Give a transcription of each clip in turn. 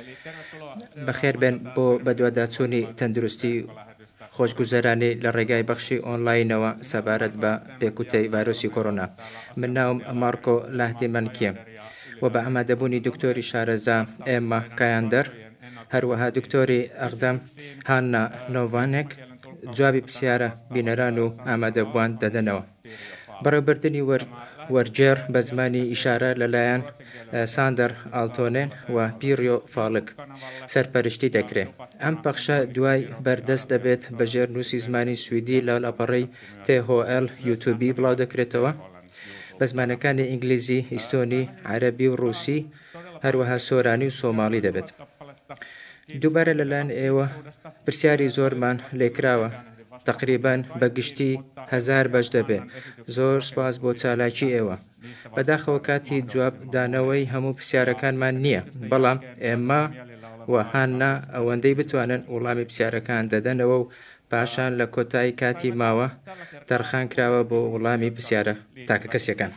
بەخێر بێن بۆ بەدواداچوونی تەندروستی خۆشگوزەرانی لە ڕێگای بەخشی ئۆنلاینەوە سەبارەت بە پێکوتەی ڤایرۆسی کۆڕۆنا. من ناوم مارکۆ لاهتیمەنکیە و بە ئامادەبوونی دکتۆری شارەزا ئێمە کایاندەر، هەروەها دکتۆری ئەقدەم هاننا نۆڤانێک جوابی پرسیارە بینەران و ئامادەبووان دەدەنەوە. بەڕێوەبردننی وەرجێر بە زمانی ئیشارە لەلایەن ساندەر ئالتۆنێن و پیرۆ فاڵک سەرپەرشتی دەکرێت. ئەم پەخشە دوای بەردەست دەبێت بە ژێرنووسی زمانی سویدی لە لاپەڕەی THL یوتیوبی بڵاو دەکرێتەوە بە زمانەکانی ئینگلیزی، ئیستۆنی، عەرەبی و ڕووسی، هەروەها سۆرانی و سۆماڵی دەبێت. دووبارە لەلایەن ئێوە پرسیاری زۆرمان لێکراوە، تقریبان بەگشتی 1000 بەش دەبێت. زۆر سپاس بۆ چالاکی ئێوە. بەداخەوە کاتی جواب دانەوەی هەموو پرسیارەکانمان نییە، بەڵام ئێمە و هاننا ئەوەندەی بتوانن وەڵامی پرسیارەکان دەدەنەوە و پاشان لە کۆتایی کاتی ماوە تەرخان کراوە بۆ وەڵامی پرسیارە تاکە کەسێکان.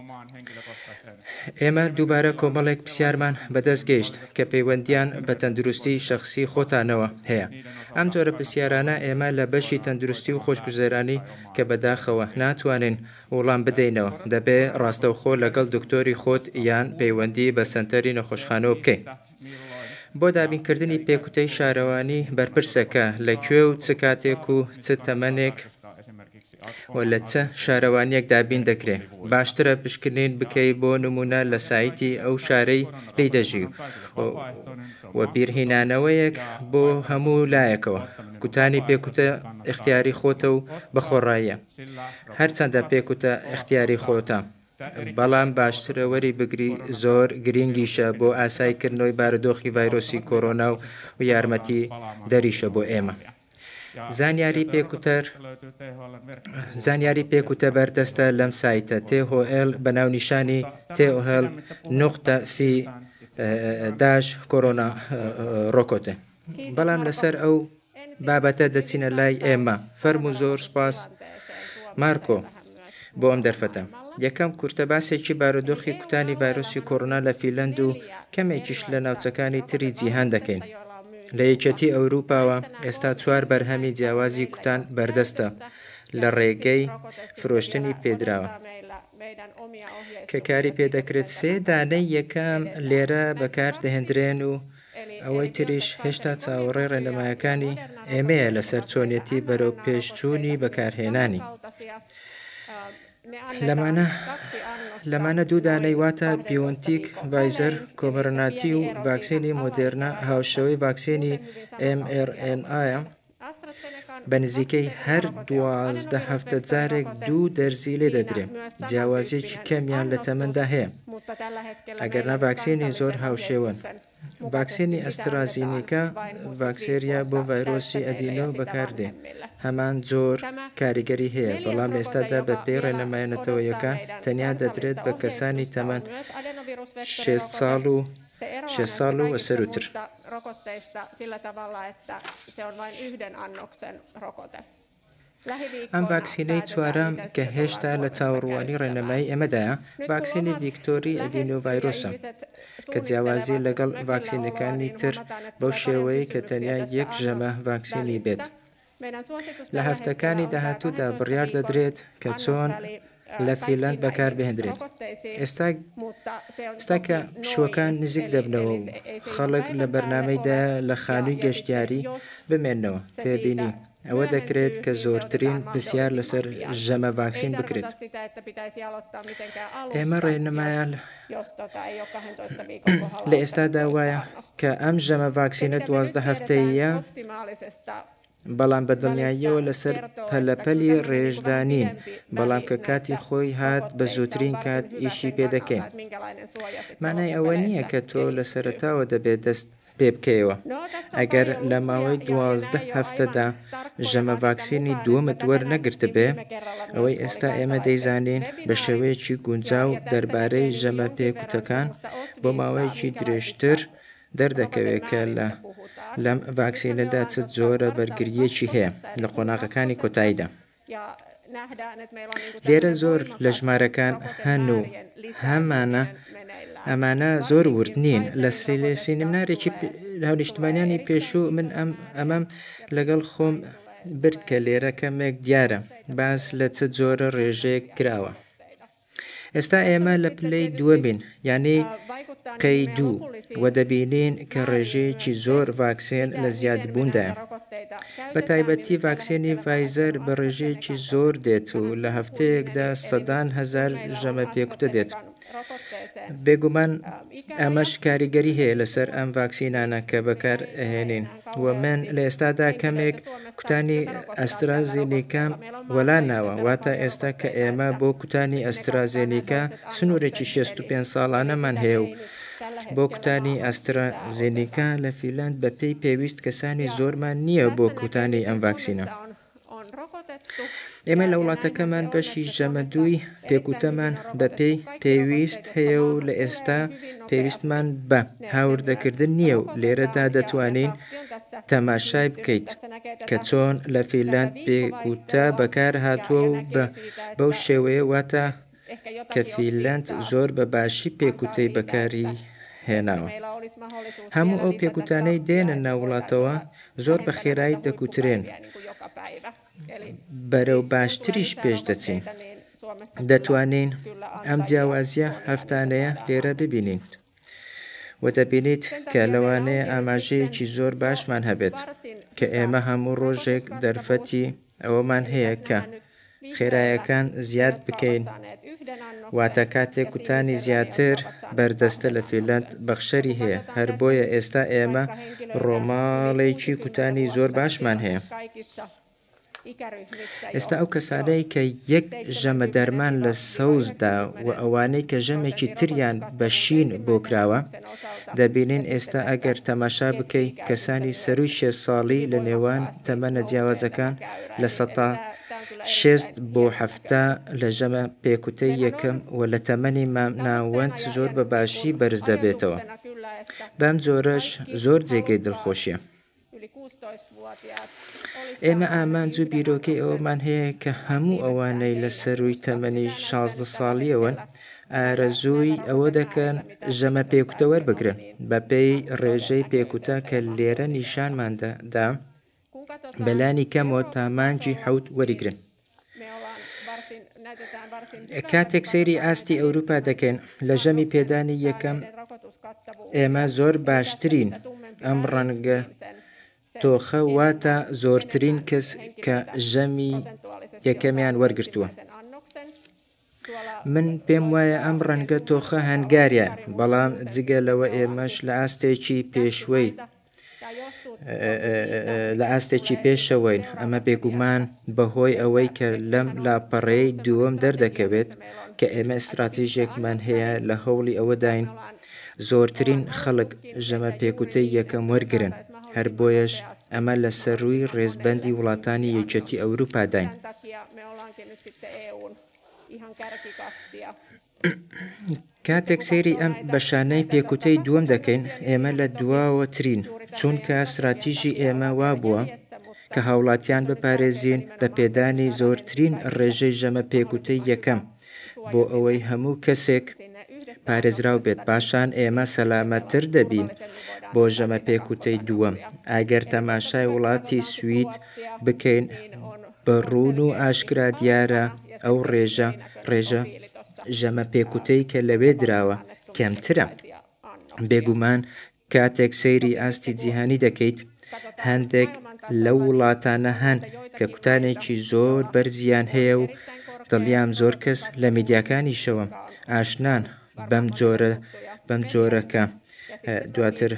ئێمە دووبارە کۆمەڵێک پرسیارمان بەدەست گەیشت کە پەیوەندیان بە تەندروستی شەخسی خۆتانەوە هەیە. ئەم جۆرە پرسیارانە ئێمە لە بەشی تەندروستی و خۆشگوزەرانی کە بەداخەوە ناتوانین وەڵام بدەینەوە، دەبێ ڕاستەوخۆ لەگەڵ دکتۆری خۆت یان پەیوەندی بە سەنتەری نەخۆشخانەوە بکەیت. بۆ دابینکردنی پێکوتەی شارەوانی بەرپرسەکە لەکوێ و چ کاتێک و چ تەمەنێک و لە چە شارەوانیەک دابین دەکرێت. باشترە پشکنین بکەی بۆ نمونە لە سایتی ئەو شارەی لی دەژی و بیرهێنانەوەیەک بۆ هەموو لایەکەوە. کوتانی پێکوتە اختیاری خۆتە و بەخۆڕاییە، هەرچەندە پێکوتە اختیاری خۆتە، بەڵام باشترە وەری بگری، زۆر گرنگیشە بۆ ئاسایکردنەوەی بارودۆخی ڤایرۆسی کۆڕۆنا و یارمەتی دەریشە بۆ ئێمە. زانیاری پێکوتە بەردەستە لەم سایتە THL بە ناونیشانی THL.fi-کۆڕۆنا ڕۆکۆتە. بەڵام لەسەر ئەو بابەتە دەچینە لای ئێمە. فەرموو. زۆر سپاس مارکۆ بۆ ئەم دەرفەتە. یەکەم کورتە باسێکی بارودۆخی کوتانی ڤایرۆسی کۆڕۆنا لە فینلەند و کەمێکیش لە ناوچەکانی تری جیهان دەکەین. لە یەکێتی ئەوروپاوە ئێستا 4 بەرهەمی جیاوازی کوتان بەردەستە لە ڕێگەی فرۆشتنی پێدراوە کە کاری پێدەکرێت. 3 دانەی یەکەم لێرە بەکار دەهێنرێن و ئەوەی تریش هێشتا چاوەڕێی ڕێنمایەکانی ئێمەیە لەسەر چۆنیەتی بەرەو پێشچوونی بەکارهێنانی. لەمانە 2 دانەی واتە بیۆنتیک ڤایزەر کۆمەرناتی و ڤاکسینی مۆدێرنا هاوشەوەی ڤاکسینی mRNA بە نزیکەی هەر 12 هەفتە جارێک 2 دەرزی لێ دەدرێت. جیاوازیەکی کەمیان لە تەمەندا هەیە، ئەگەرنا ڤاکسینی زۆر هاوشێوەن. ڤاکسینی ئەسترازینیکا ڤاکسێریا بۆ ڤایرۆسی ئەدینۆ بەکاردێ، هەمان جۆر کاریگەری هەیە، بەڵام ئێستادا بە پێی ڕێنەمایەتەوەیەکان تەنیا دەدرێت بە کەسانی تەمەن 6 ساڵ و سەروتر. ئەم ڤاکسینەی چوارەم کە هێشتا لە چاوەڕوانی ڕێنەمایی ئێمەدایە، ڤاکسینی ڤیکتۆری ئەدینۆڤایرۆسە کە جیاوازی لەگەڵ ڤاکسینەکانی تر بەو شێوەیە کە تەنیا 1 ژەمە ڤاکسینی بێت. لە هەفتەکانی داهاتوودا بڕیار دەدرێت کە چۆن لە فینلەند بەکاربهێنرێت. ئێستا کە پشووەکان نزیک دەبنەوە و خەڵک لە بەرنامەیدا لە خانووی گەشتیاری بمێنەوە تێبینی، ئەوە دەکرێت کە زۆرترین پرسیار لەسەر ژەمە ڤاکسین بکرێت. ئێمە ڕێنمایان لە ئێستادا وایە کە ئەم ژەمە ڤاکسینە 12 هەفتەیە، بەڵام بەدڵنیاییەوە لەسەر پەلەپەلی ڕێژدانین، بەڵام کە کاتی خۆی هات بە زووترین کات ئیشی پێدەکەین. مانای ئەوە نییە کە تۆ لە سەرەتاوە دەبێت دەست پێ بکەیەوە. ئەگەر لە ماوەی 12 هەفتەدا ژەمە ڤاکسینی دووەمت وەرنەگرتە بێ، ئەوەی ئێستا ئێمە دەیزانین بە شێوەیەکی گونجاو دەربارەی ژەمە پێکوتەکان بۆ ماوەیەکی درێژتر دەردەکەوێت کە لەم ڤاکسینەدا چ جۆرە بەرگریەکی هەیە لە قۆناغەکانی کۆتاییدا. لێرە زۆر لە ژمارەکان هەن و هەمانە ئەمانە زۆر ورد نین لە سینەمنارێکی هاونیشتمانیانی پێشوو من ئەمەم لەگەڵ خۆم برد کە لێرە کەمێک دیارە باس لە چ جۆرە ڕێژەیەک کراوە. ئێستا ئێمە لە پلەی دووە بین یعنی قەی دوو و دەبینین کە ڕێژەیەکی زۆر ڤاکسین لە زیادبووندایە. بە تایبەتی ڤاکسینی ڤایزەر بە ڕێژەیەکی زۆر دێت و لە هەفتەیەکدا سەدان هەزار ژەمە پێکوتە دێت. بێگومان ئەمەش کاریگەری هەیە لەسەر ئەم ڤاکسینانە کە بەکار ئەهێنین و من لە ئێستادا کەمێک کوتانی ئەسترازێنیکام وەلاناوە واتە ئێستا کە ئێمە بۆ کوتانی ئەسترازێنیکا سنوورێکی 65 ساڵانەمان هەیە و بۆ کوتانی ئەسترازێنیکا لە فیلند بە پێی پێویست کەسانی زۆرمان نییە بۆ کوتانی ئەم ڤاکسینە. ئێمە لە وڵاتەکەمان بەشی ژەمەدووی پێکوتەمان بە پێی پێویست هەیە و لە ئێستا پێویستمان بە هاوردەکردن نییە و لێرەدا دەتوانین تەماشای بکەیت کە چۆن لە فیلند پێکوتە بەکار هاتووە و بەو شێوەیە واتە کە فیلند زۆر بە باشی پێکوتەی بەکاری هێناوە. هەموو ئەو پێکوتانەی دێنە ناو وڵاتەوە زۆر بە خێرایی دەکوترێن بەرەو باشتریش پێش دەچین. دەتوانین ئەم جیاوازیە هەفتانەیە لێرە ببینین و دەبینیت کە لەوانەیە ئاماژەیەکی زۆر باشمان هەبێت کە ئێمە هەموو ڕۆژێک دەرفەتی ئەوەمان هەیە کە خێراییەکان زیاد بکەین واتە کاتێک کوتانی زیاتر بەردەستە لە فیلند بەخشەری هەیە هەر بۆیە ئێستا ئێمە ڕۆماڵێکی کوتانی زۆر باشمان هەیە. ئێستا ئەو کەسانەی کە یەک ژەمە دەرمان لە سەوزدا و ئەوانەی کە ژەمێکی تریان بە شین بۆ کراوە دەبینین ئێستا ئەگەر تەماشا بکەی کەسانی سەروی 6 ساڵی لە نێوان تەمەنە جیاوازەکان لە 6 بۆ 7 لە ژەمە پێکوتەی یەکەم و لە تەمەنی ناوەند زۆر بە باشی بەرز دەبێتەوە. بەم جۆرەش زۆر جێگەی دڵخۆشیە. ئێمە ئامانج و بیرۆکەی ئەوەمان هەیە کە هەموو ئەوانەی لە سەروی تەمەنی 16 ساڵیەوەن ئارەزووی ئەوە دەکەن ژەمە پێکوتە وەربگرن بە پێی ڕێژەی پێکوتە کە لێرە نیشانماندا بەلانی کەمەوە تا مانگی 7 وەریگرن. کاتێک سەیری ئاستی ئەوروپا دەکەین لە ژەمی پێدانی یەکەم ئێمە زۆر باشترین ئەم ڕەنگە تۆخە واتە زۆرترین کەس کە ژەمی یەکەمیان وەرگرتووە. من پێم وایە ئەم ڕەنگە تۆخە هەنگاریە بەڵام جگە لەوە ئێمەش لە ئاستێکی پێشوەی لە ئاستێکی پێشەوەین. ئەمە بێگومان بەهۆی ئەوەی کە لەم لاپەڕەیەی دووەم دەردەکەوێت کە ئێمە استراتیژێکمان هەیە لە هەوڵی ئەوەداین زۆرترین خەڵک ژەمە پێکوتەی یەکەم وەرگرن هەر بۆیەش ئەمە لە سەروی ڕێزبەندی وڵاتانی یەکێتی ئەوروپا داین. کاتێک سەیری ئەم بەشانەی پێکوتەی دووەم دەکەین ئێمە لە دواوە ترین چونکە استراتیژی ئێمە وا بووە کە هاوڵاتیان بپارێزین بە پێدانی زۆرترین ڕێژەی ژەمە پێکوتەی یەکەم بۆ ئەوەی هەموو کەسێک پارێزراو بێت پاشان ئێمە سەلامەتر دەبین بۆ ژەمە پێکوتەی دووەم. ئەگەر تەماشای وڵاتی سوید بکەین بە ڕوون و ئاشکرا دیارە ئەو ڕێژە ژەمە پێکوتەی کە لەوێ دراوە کەمترە. بێگومان کاتێک سەیری ئاستی جیهانی دەکەیت هەندێک لەو وڵاتانە هەن کە کوتانێکی زۆر بەرزیان هەیە و دڵیام زۆر کەس لە میدیاکانیشەوە ئاشنان بەم جۆرەکە دواتر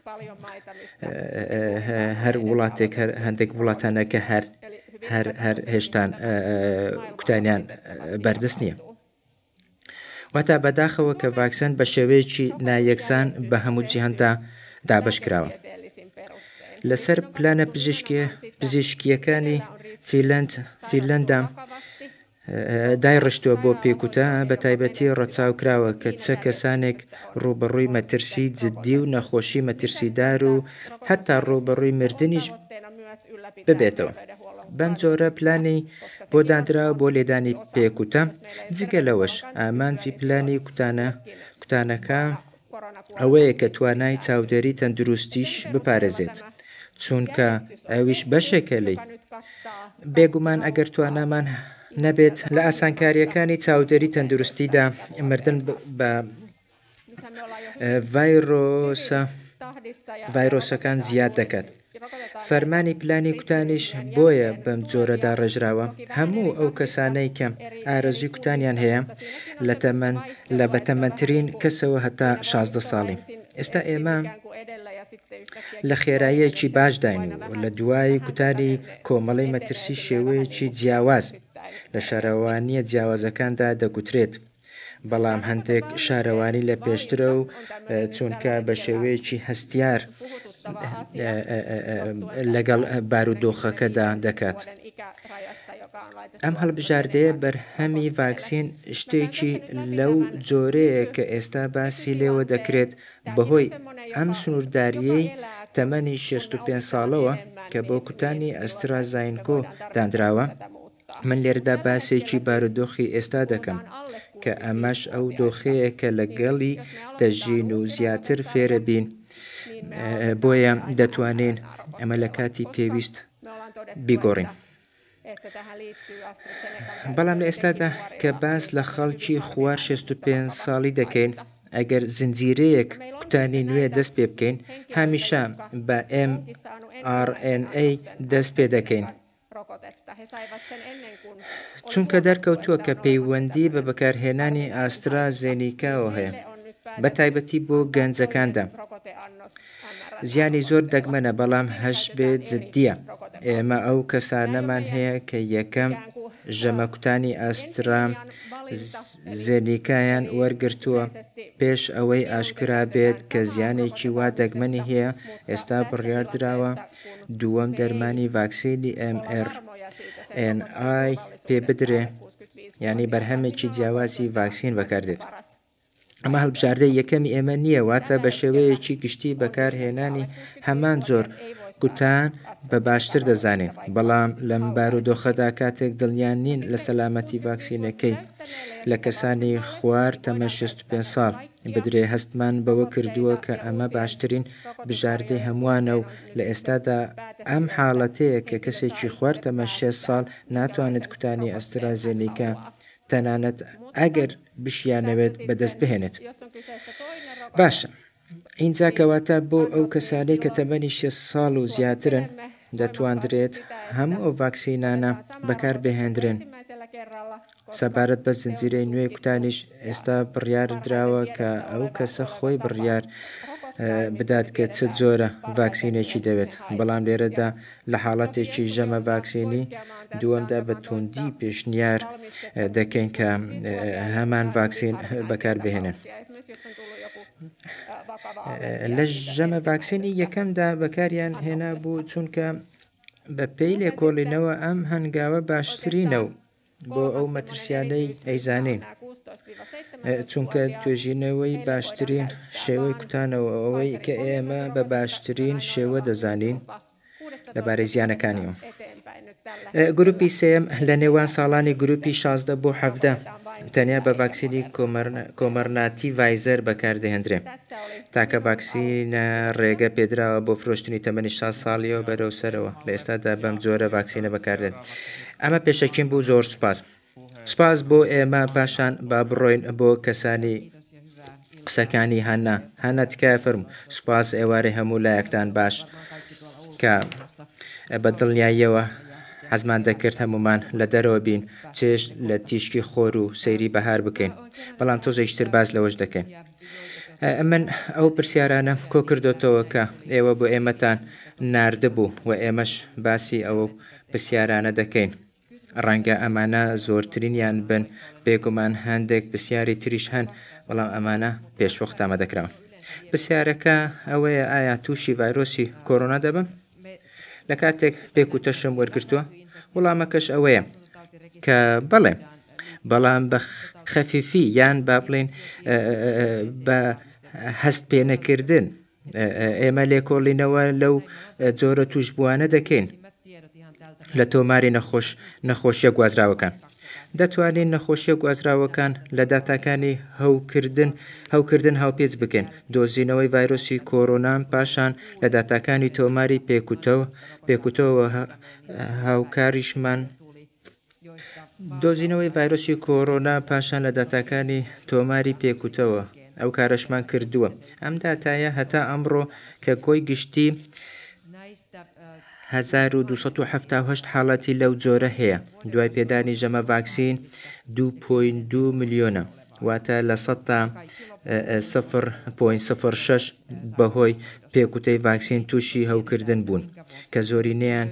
هەر وڵاتێک هەندێک وڵاتانەکە هەر هێشتان کوتانیان بەردەست نییە. واتە بەداخەوە کە ڤاکسن بە شێوەیەکی نایەکسان بە هەموو جیهاندا دابەش کراوە. لەسەر پلانە پزیشکیەکانی فیلەندا دایڕشتووە بۆ پێکوتە بە تایبەتی ڕەچاو کراوە کە چە کەسانێک ڕوبەڕووی مەترسی جددی و نەخۆشی مەترسیدار و هەتا ڕوبەڕووی مردنیش ببێتەوە. بەم جۆرە پلانی بۆ دانراوە بۆ لێدانی پێکوتە. جگە لەوەش ئامانجی پلانی کوتانەکە ئەوەیە کە توانای چاودێری تەندروستیش بپارێزێت چونکە ئەویش بەشێکە لی بێگومان ئەگەر توانامان نەبێت لە ئاسانکاریەکانی چاودێری تەندروستیدا مردن بە ڤایرۆسەکان زیاد دەکات. فەرمانی پلانی کوتانیش بۆیە بەم جۆرەدا ڕێژراوە هەموو ئەو کەسانەی کە ئارەزوی کوتانیان هەیە لە بەتەمەنترین کەسەوە هەتا 16 ساڵی. ئێستا ئێمە لە خێراییەکی باشداین و لە دوای کوتانی کۆمەڵی مەترسی شێوەیەکی جیاواز لە شارەوانیە جیاوازەکاندا دەگوترێت. بەڵام هەندێک شارەوانی لە پێشترە و چونکە بە شێوەیەکی هەستیار لەگەڵ بارودۆخەکەدا دەکات. ئەم هەڵبژاردەیە بەرهەمی ڤاکسین شتێکی لەو جۆرەیە کە ئێستا باسی لێوە دەکرێت بەهۆی ئەم سنوورداریەی تەمەنی 65 ساڵەوە کە بۆ کوتانی ئەسترازینکۆ دانراوە. من لێرەدا باسێکی بارودۆخی ئێستا دەکەم کە ئەمەش ئەو دۆخەیە کە لەگەڵی دەژین و زیاتر فێرە بین بۆیە دەتوانین ئەمە لە کاتی پێویست بیگۆڕین. بەڵام لە ئێستادا کە باس لە خەڵکی خوار 65 ساڵی دەکەین ئەگەر زنجیرەیەک کوتانی نوێ دەست پێ بکەین هەمیشە بە mRNA دەست پێ دەکەین چونکە دەرکەوتووە کە پەیوەندی بە بەکارهێنانی ئاسترازێنیکاوە هەیە بە تایبەتی بۆ گەنجەکاندا. زیانی زۆر دەگمەنە بەڵام هەش بێت جددیە. ئێمە ئەو کەسانەمان هەیە کە یەکەم ژەمەکوتانی ئاسترازێنیکایان وەرگرتووە پێش ئەوەی ئاشکرا بێت کە زیانێکی وا دەگمەنی هەیە. ئێستا بڕیاردراوە دووەم دەرمانی ڤاکسینی mRNA پێ بدرێ یعنی بەرهەمێکی جیاوازی ڤاکسین بەکاردێت. ئەمە هەڵبژاردەی یەکەمی ئێمە نییە واتە بە شێوەیەکی گشتی بەکارهێنانی هەمان جۆر کوتان بە باشتر دەزانین بەڵام لەم بارودۆخەدا کاتێک دڵنیان نین لە سەلامەتی ڤاکسینەکەی لە کەسانی خوار تەمە 65 ساڵ بدرێ هەستمان بەوە کردووە کە ئەمە باشترین بژاردەی هەمووانە و لە ئێستادا ئەم حاڵەتەیە کە کەسێکی خوار تەمە 6 ساڵ ناتوانێت کوتانی ئەسترازێنیکا تەنانەت ئەگەر بشیانەوێت بەدەست بهێنێت. باشە اینجا کەواتە بۆ ئەو کەسانەی کە تەمەنی 6 ساڵ و زیاترن دەتواندرێت هەموو ئەو ڤاکسینانە بەکار بهێنرێن. سەبارەت بە زنجیرەی نوێی کوتانیش ئێستا بڕیار دراوە کە ئەو کەسە خۆی بڕیار بدات کە چ جۆرە ڤاکسینێکی دەوێت. بەڵام لێرەدا لە حاڵەتێکی ژەمە ڤاکسینی دووەمدا بە توندی پێشنیار دەکەین کە هەمان ڤاکسین بەکار بهێنن. لە ژەمە ڤاکسینی یەکەمدا بەکاریان هێنا بوو چونکە بە پێی لێکۆڵینەوە ئەم هەنگاوە باشترینە و بۆ ئەو مەترسیانەی ئەیزانین چونکە توێژینەوەی باشترین شێوەی کوتانەوە ئەوەی کە ئێمە بە باشترین شێوە دەزانین لەبارەی زیانەکانیەوە. گروپی سێم لە نێوان ساڵانی گروپی 16 بۆ 17 تەنیا بە ڤاکسینی کۆمەرناتی ڤایزەر بەکاردەهێنرێ تاکە ڤاکسینە ڕێگە پێدراوە بۆ فرۆشتنی تەمەنی 6 ساڵیەوە بەرەو سەرەوە لە ئێستادا بەم جۆرە ڤاکسینە بەکاردێن. ئەمە پێشەکیم بوو. زۆر سوپاس بۆ ئێمە. پاشان با بڕۆین بۆ کەسانی قسەکانی هەنا تکایە فەرموو. سوپاس ئێوارەی هەموو لایەکتان باش کە بە دڵنیاییەوە حەزمان دەکرد هەمومان لە دەرەوە بین چێژ لە تیشکی خۆر و سەیری بەهار بکەین بەڵام تۆزێکتر باز لەوەش دەکەین. من ئەو پرسیارانە کۆ کردوتەوە کە ئێوە بۆ ئێمەتان ناردبوو و ئێمەش باسی ئەوە پرسیارانە دەکەین. ڕەنگە ئەمانە زۆرترینیان بن بێگومان هەندێک پرسیاری تریش هەن بەڵام ئەمانە پێشوەخت ئامادەکراون. پرسیارەکە ئەوەیە ئایا تووشی ڤایرۆسی کۆرۆنا دەبم؟ لە کاتێک پێک و تەشم وەرگرتووە وەڵامەکەش ئەوەیە کە بەڵێ بەڵام بە خەفیفی یان با بڵێن بە هەست پێنەکردن ئێمە لێکۆڵینەوە لەو جۆرە توشبووانە دەکەین لە تۆماری نەخۆشیە گوازراوەکان. دەتوانین نەخۆشیە گوازراوەکان لە داتاکانی هەوکردن هاوپێچ بکەین. دۆزینەوەی ڤایرۆسی کۆرۆنان پاشان لە داتاکانی تۆماری پێکوتەوە هاوکاریشمان دۆزینەوەی ڤایرۆسی کۆرۆنا پاشان لە داتاکانی تۆماری پێکوتەوە ئەو کارەشمان کردووە. ئەم داتایە هەتا ئەمڕۆ کە کۆی گشتی 1278 حاڵەتی لەو جۆرە هەیە. دوای پێدانی ژەمە ڤاکسین 2.2 ملیۆنە، واتە لە 0.06 بەهۆی پێکوتەی ڤاکسین تووشی هەوکردن بوون کە زۆرینەیان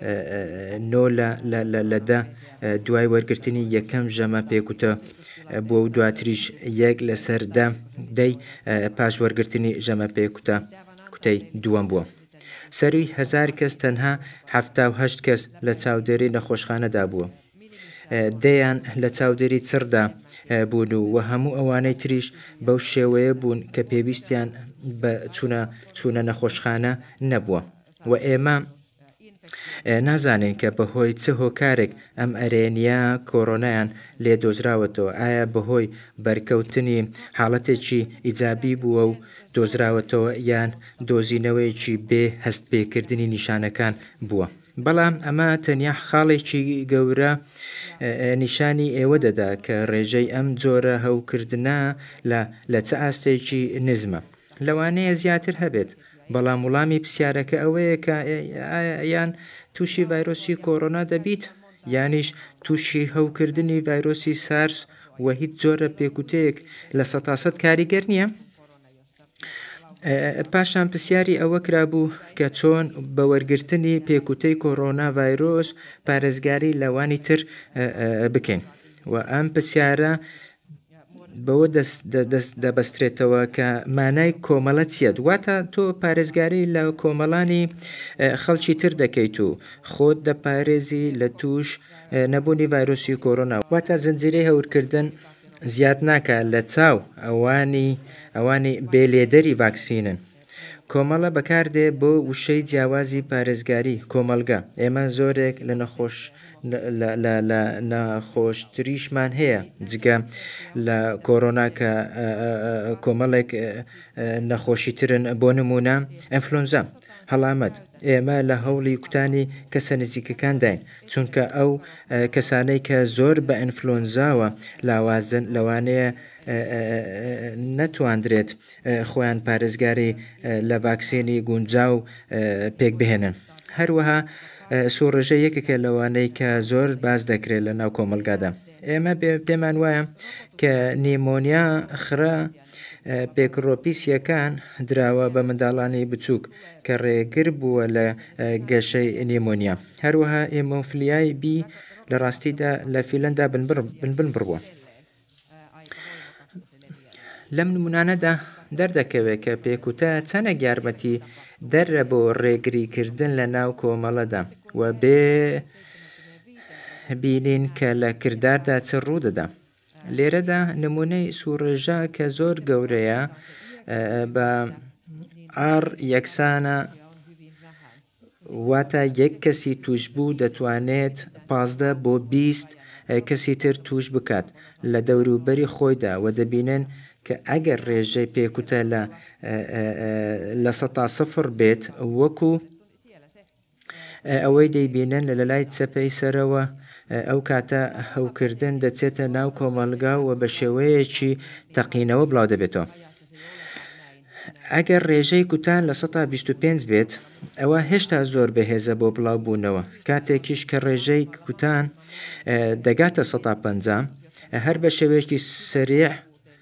9 دوای وەرگرتنی یەکەم ژەمە پێکوتە بۆ و دواتریش 1/10 پاش وەرگرتنی ژەمە پێکوتەی دووەم بووە. سەروی 1000 کەس تەنها 78 کەس لە چاودێری نەخۆشخانەدا بووە. دەیان لە چاودێری چڕدا بوون و هەموو ئەوانەی تریش بەو شێوەیە بوون کە پێویستیان بە چوونە نەخۆشخانە نەبووە و ئێمە نازانین کە بەهۆی چه هۆکارێک ئەم ئەرێنیا کۆرۆنایان لێ دۆزراوەتەوە، ئایا بەهۆی بەرکەوتنی حاڵەتێکی ئیجابی بووە و دۆزراوەتەوە یان دۆزینەوەیکی بێ هەست پێکردنی نیشانەکان بووە. بەڵام ئەمە تەنیا خاڵێکی گەورە نیشانی ئێوە دەدا کە ڕێژەی ئەم جۆرە هەوکردنە لە چه ئاستێکی نزمە. لەوانەیە زیاتر هەبێت، بەڵام وڵامی پرسیارەکە ئەوەیە کە یان تووشی ڤایرۆسی کۆرۆنا دەبیت یانیش تووشی هەوکردنی ڤایرۆسی سارس و هیچ جۆرە پێکوتەیەک لە 100% کاریگەر نییە. پاشان پرسیاری ئەوە کرابوو کە چۆن بە وەرگرتنی پێکوتەی کۆرۆنا ڤایرۆس پارێزگاری لەوانی تر بکەین و ئەم پرسیارە بەوە دەبەسترێتەوە کە مانای کۆمەڵە چیە؟ دواتە تۆ پارێزگاری لە کۆمەڵانی خەڵکی تر دەکەیت و خۆت دەپارێزی لە توش نەبوونی ڤایرۆسی کۆرۆنا، واتە زنجیرەی هەورکردن زیاد ناکە لە چاو ئەوانی بێلێدەری ڤاکسینن. کۆمەڵە بەکاردێ بۆ وشەی جیاوازی پارێزگاری کۆمەلگا. ئێمە زۆرێک لە نەخۆشتریشمان هەیە جگە لە کۆرۆنا کە کۆمەڵێک نەخۆشیترن، بۆ نمونە ئەنفلۆنزا هەڵامەت. ئێمە لە هەوڵی کوتانی کەسە نزیکەکان داین چونکە ئەو کەسانەی کە زۆر بە ئەنفلۆنزاوە لاوازن لەوانەیە نەتواندرێت خۆیان پارێزگاری لە ڤاکسینی گونجاو پێک بهێنن. هەروەها سوورڕژە یەکێکە لەوانەی کە زۆر باز دەکرێت لە ناو کۆمەلگادا. ئێمە پێمان وایە کە نیمۆنیا خرە پێکڕۆپیسیەکان دراوە بە منداڵانی بچووک کە ڕێگر بووە لە گەشەی نیمۆنیا. هەروەها ئێمۆفلیای بی لە ڕاستیدا لە فیلەندا بنبن بڕوە. لەم نمونانەدا دەردەکەوێت کە پێکوتە چەندێک یارمەتی دەرە بۆ ڕێگریکردن لە ناو کۆمەڵەدا و بینین کە لە کرداردا چ ڕوودەدا. لێرەدا نمونەی سوورڕێژە کە زۆر گەورەیە بە ئار یەکسانە، واتە یەک کەسی توشبوو دەتوانێت 15 بۆ 20 کەسی تر توش بکات لە دەوروبەری خۆیدا و دەبینن کە ئەگەر ڕێژەی پێکوتە لە 100 بێت وەکو ئەوەی دەیبینن لە لای چەپەی سەرەوە، ئەو کاتە هەوکردن دەچێتە ناو کۆمەلگا و بە شێوەیەکی تەقینەوە بڵاو دەبێتەوە. ئەگەر ڕێژەی کوتان لە 125 بێت ئەوە هێشتا زۆر بەهێزە بۆ بڵاو بوونەوە، کاتێکیش کە ڕێژەی کوتان دەگاتە 150 هەر بە شێوەیەکی سریع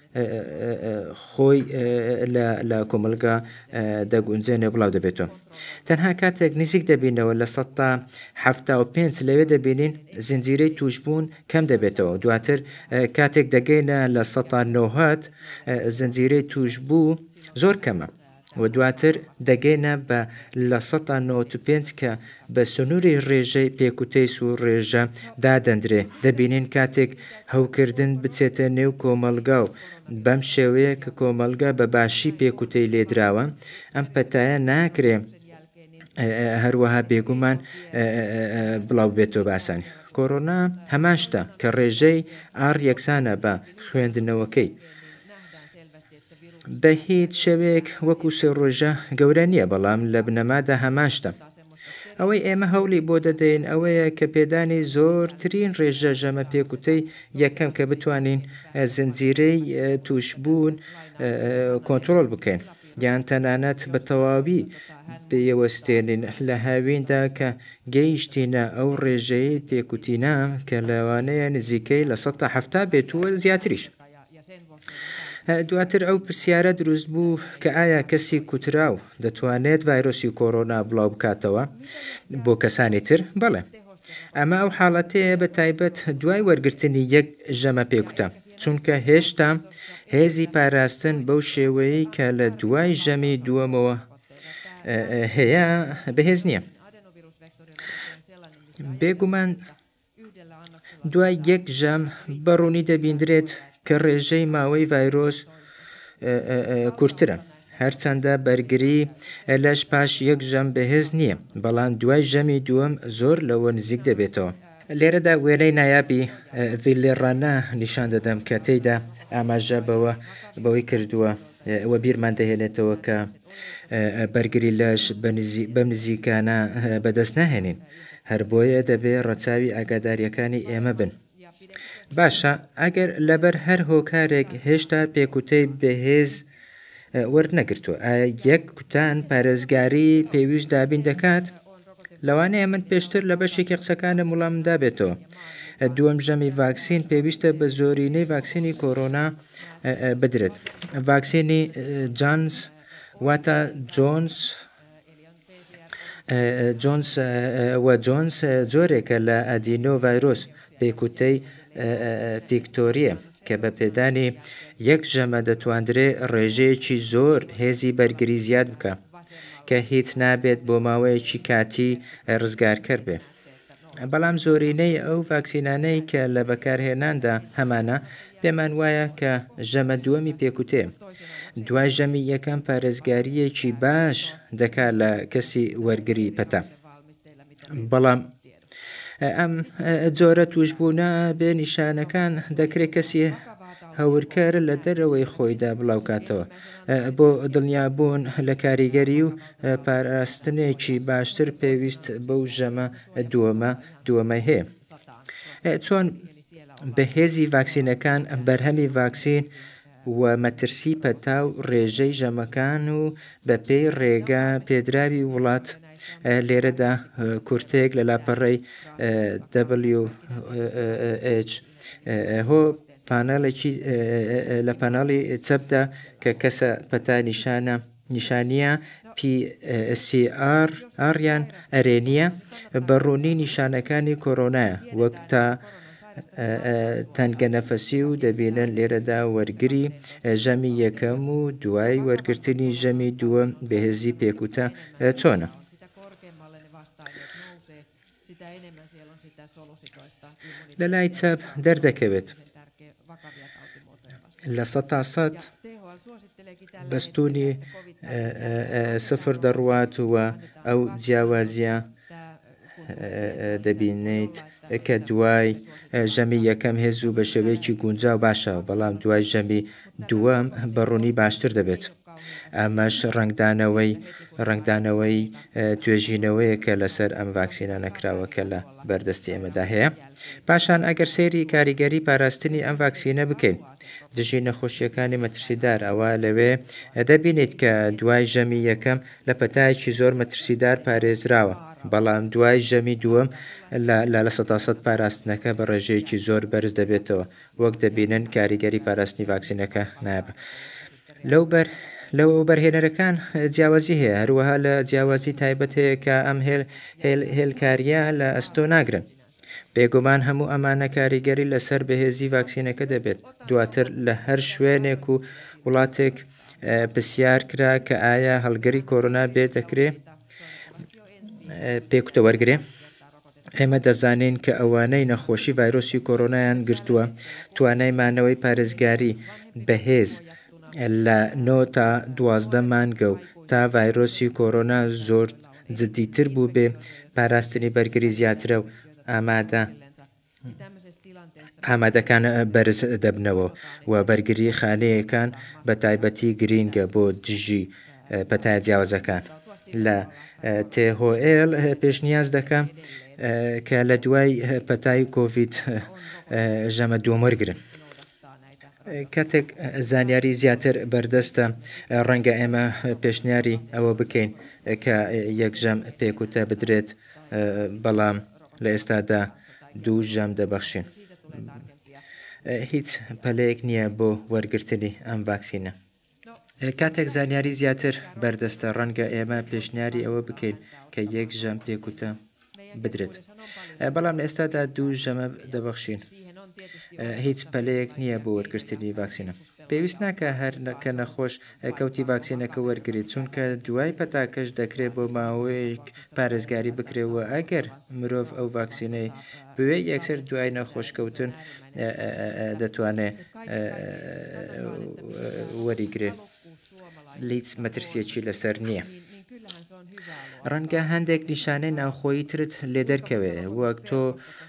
خۆی لە کۆمەلگا دەگونجێنێ بڵاو دەبێتەوە. تەنها کاتێک نزیک دەبینەوە لە 175 لەوێ دەبینین زنجیرەی توشبوون کەم دەبێتەوە. دواتر کاتێک دەگەینە لە 190 زنجیرەی توشبوو زۆر کەمە و دواتر دەگەینە بە لە 195 کە بە سنووری ڕێژەی پێکوتەی سوورڕێژە دادەندرێ. دەبینین کاتێک هەوکردن بچێتە نێو کۆمەلگا و بەم شێوەیە کە کۆمەلگا بە باشی پێکوتەی لێدراوە، ئەم پەتایە ناکرێ هەروەها بێگومان بڵاو بێتەوە باسانی. کۆرۆنا هەمان شتە کە ڕێژەی ئار یەکسانە بە خوێندنەوەکەی. بە هیچ شەوێک وەکو سێ ڕۆژە گەورە نییە، بەڵام لە بنەمادا هەمان شتە. ئەوەی ئێمە هەوڵی بۆ دەدەین ئەوەیە کە پێدانی زۆرترین ڕێژە ژەمە پێکوتەی یەکەم کە بتوانین زنجیرەی توشبوون کۆنتترۆل بکەین، یان تەنانەت بە تەواوی بێوەستێنین لە هاویندا کە گەیشتینە ئەو ڕێژەیە پێکوتینە کە لەوانەیە نزیکەی لە ١٧ بێتووە زیاتریش. دواتر ئەو پرسیارە دروست بوو کە ئایا کەسی کوتراو دەتوانێت ڤایرۆسی کۆرۆنا بڵاو بکاتەوە بۆ کەسانی تر؟ بەڵێ. ئەمە ئەو حاڵەتەیە بە تایبەت دوای وەرگرتنی یەک ژەمە پێکوتە، چونکە هێشتا هێزی پاراستن بەو شێوەیەی کە لە دوای ژەمی دووەمەوە هەیە بەهێز نییە. بێگومان دوای یەک ژەم بەڕوونی دەبیندرێت کە ڕێژەی ماوەی ڤایرۆس کورتترە، هەرچەندە بەرگری لەش پاش یەک ژەم بەهێز نییە، بەڵام دوای ژەمی دووەم زۆر لەوە نزیک دەبێتەوە. لێرەدا وێنەی نایابی ڤیلێڕانە نیشان دەدەم کە تێیدا ئاماژە بەوەی کردووە ئەوە بیرمان دەهێنێتەوە کە بەرگری لەش بەم نزیکانە بەدەست ناهێنین، هەر بۆیە دەبێت ڕەچاوی ئاگاداریەکانی ئێمە بن. باشە، ئەگەر لەبەر هەر هۆکارێک هێشتا پێکوتەی بەهێز وەرنەگرتووە، ئایا یەک کوتان پارێزگاری پێویست دابین دەکات؟ لەوانەیە من پێشتر لە بەشێکی قسەکانم وڵامدا بێتەوە. دووەم ژەمی ڤاکسین پێویستە بە زۆرینەی ڤاکسینی کۆرۆنا بدرێت. ڤاکسینی جانس واتە جۆنس جۆرێکە لە ئەدینۆ ڤایرۆس پێکوتەی ڤیکتۆریە کە بە پێدانی یەک ژەمە دەتواندرێت ڕێژەیەکی زۆر هێزی بەرگری زیاد بکە کە هیچ نابێت بۆ ماوەیەکی کاتی ڕزگارکەر بێ. بەڵام زۆرینەی ئەو ڤاکسینانەی کە لە بەکارهێناندا هەمانە پێمان وایە کە ژەمە دووەمی پێکوتێ. دوای ژەمی یەکەم پارێزگاریەکی باش دەکات لە کەسی وەرگری پەتە. بەڵام ئەم جۆرە توشبوونە بێ نیشانەکان دەکرێت کەسی هەورکار لە دەرەوەی خۆیدا بڵاوکاتەوە بۆ دڵنیابوون لە کاریگەری و پاراستنێکی باشتر پێویست بەو ژەمە دووەمە هەیە. چۆن بەهێزی ڤاکسینەکان بەرهەمی ڤاکسین و مەترسی پەتا و ڕێژەی ژەمەکان و بە پێی ڕێگە پێدراوی وڵات لێرەدا کورتێک لە لاپەڕەی WHO پانەڵێکی لە پانەڵی چەپدا کە کەسە پەتا نیشانیە PCR یان ئەرێنیە بەڕوونی نیشانەکانی کۆرۆنایە، وەک تا تەنگە نەفەسی و دەبینن لێرەدا وەرگری ژەمی یەکەم و دوای وەرگرتنی ژەمی دووەم بەهێزی پێکوتە چۆنە. لە لای چەپ دەردەکەوێت لە 100% بەستوونی 0 دەڕوات وە ئەو جیاوازیە دەبینیت کە دوای ژەمی یەکەم هێزوو بە شێوەیەکی گونجاو باشە، بەڵام دوای ژەمی دووەم بەڕوونی باشتر دەبێت. ئەمەش ڕنگدانەوەی توێژینەوەیەکە لەسەر ئەم ڤاکسینە نەکراوەکە لە بەردەستی ئێمەدا هەیە. پاشان ئەگەر سەیری کاریگەری پاراستنی ئەم ڤاکسینە بکەین دژی نەخۆشیەکانی مەترسیدار، ئەوە لەوێ دەبینێت کە دوای ژەمی یەکەم لە پەتایەکی زۆر مەترسیدار پارێزراوە، بەڵام دوای ژەمی دووەم لە 100% پاراستنەکە بە ڕێژەیەکی زۆر بەرز دەبێتەوە، وەک دەبینن کاریگەری پاراستنی ڤاکسینەکە نابە. لەو بەرهێنەرەکان جیاوازی هەیە، هەروەها لە جیاوازی تایبەت هەیە کە ئەم هێلکاریە لە ئەستۆ ناگرن. بێگومان هەموو ئەمانە کاریگەری لەسەر بەهێزی ڤاکسینەکە دەبێت. دواتر لە هەر شوێنێک و وڵاتێک پرسیار کرا کە ئایا هەڵگەری کۆرۆنا بێ دەکرێت پێکوتە وەرگێ. ئێمە دەزانین کە ئەوانەی نەخۆشی ڤایرۆسی کۆرۆنایان گرتووە توانای مانەوەی پارێزگاری بەهێز لە 9 تا 12 مانگە و تا ڤایرۆسی کۆرۆنا جددیتر بوو بێ پاراستنی بەرگری زیاترە و ئامادەکان بەرز دەبنەوە و بەرگری خانەیەکان بە تایبەتی گرینگە بۆ دژی پەتای جیاوازەکان لە تێهۆئێل پێشنیاز دەکەم کە لە دوای پەتای کۆڤید ژەمە دووەمەرگرن. کاتێک زانیاری زیاتر بەردەستە ڕەنگە ئێمە پێشنیاری ئەوە بکەین کە یەکژەم پێکوتە بدرێت بەڵام لە ئێستادا دوو ژەم دەبەخشین. هیچ پەلەیەک نییە بۆ وەرگرتنی ئەم ڤاکسینە. کاتێک زانیاری زیاتر بەردەستە ڕەنگە ئێمە پێشنیاری ئەوە بکەین کە یەک ژەم پێکوتە بدرێت بەڵام لە ئێستادا دوو ژەمە دەبەخشین. هیچ پەلەیەک نییە بۆ وەرگرتنی ڤاکسینە. پێویست ناکە هەرکە نەخۆش کەوتی ڤاکسینەکە وەرگریت چونکە دوای پەتاکەش دەکرێت بۆ ماوەیەک پارێزگاری بکرێەوە ئەگەر مرۆڤ ئەو ڤاکسینەی بوێ یەکسەر دوای نەخۆشکەوتن دەتوانێت وەریگرێ. هیچ مەترسیەکی لەسەر نییە. ڕەنگە هەندێک نیشانەی ناوخۆیی ترت لێ دەرکەوێ وەک تۆ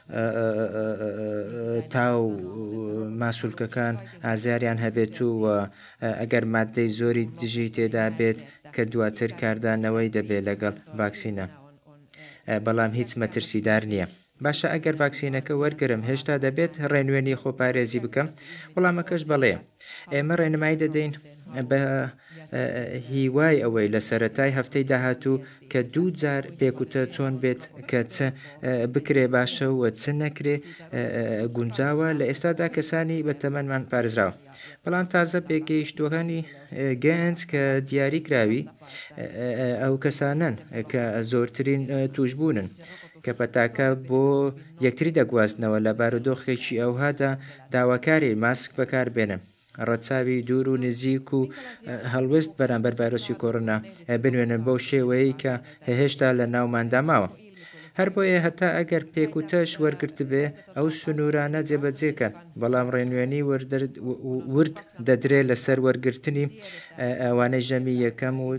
تاو ماسوولکەکان ئازاریان هەبێت و ئەگەر مادەی زۆری دژی تێدا بێت کە دواتر کاردانەوەی دەبێت لەگەڵ ڤاکسینە بەڵام هیچ مەترسیدار نییە. باشە ئەگەر ڤاکسینەکە وەرگرم هێشتا دەبێت ڕێنوێنی خۆپارێزی بکەم وەڵامەکەش بەڵێ ئێمە ڕێنمایی دەدەین بە هیوای ئەوەی لە سەرەتای هەفتەی داهاتوو کە دوو جار پێکوتە چۆن بێت کە چ بکرێ باشە و چ نەکرێ گونجاوە لە ئێستادا کەسانی بە تەمەنمان پارێزراوە بەڵام تازە پێگەیشتوەکانی گەنج کە دیاری کراوی ئەو کەسانن کە زۆرترین توشبوونن کە پەتاکە بۆ یەکتری دەگوازنەوە لە بارودۆخێکی ئەوهادا داواکاری ماسک بەکاربێنن ڕەچاوی دوور و نزیک و هەڵوێست بەرامبەر ڤایرۆسی کۆڕۆنا بنوێنن بەو شێوەیە کە هێشتا لە ناوماندا ماوە. هەر بۆیە هەتا ئەگەر پێکوتەش وەرگرت بێ ئەو سنوورانە جێبەجێکە بەڵام ڕێنوێنی ورد دەدرێت لەسەر وەرگرتنی ئەوانەی ژەمی یەکەم و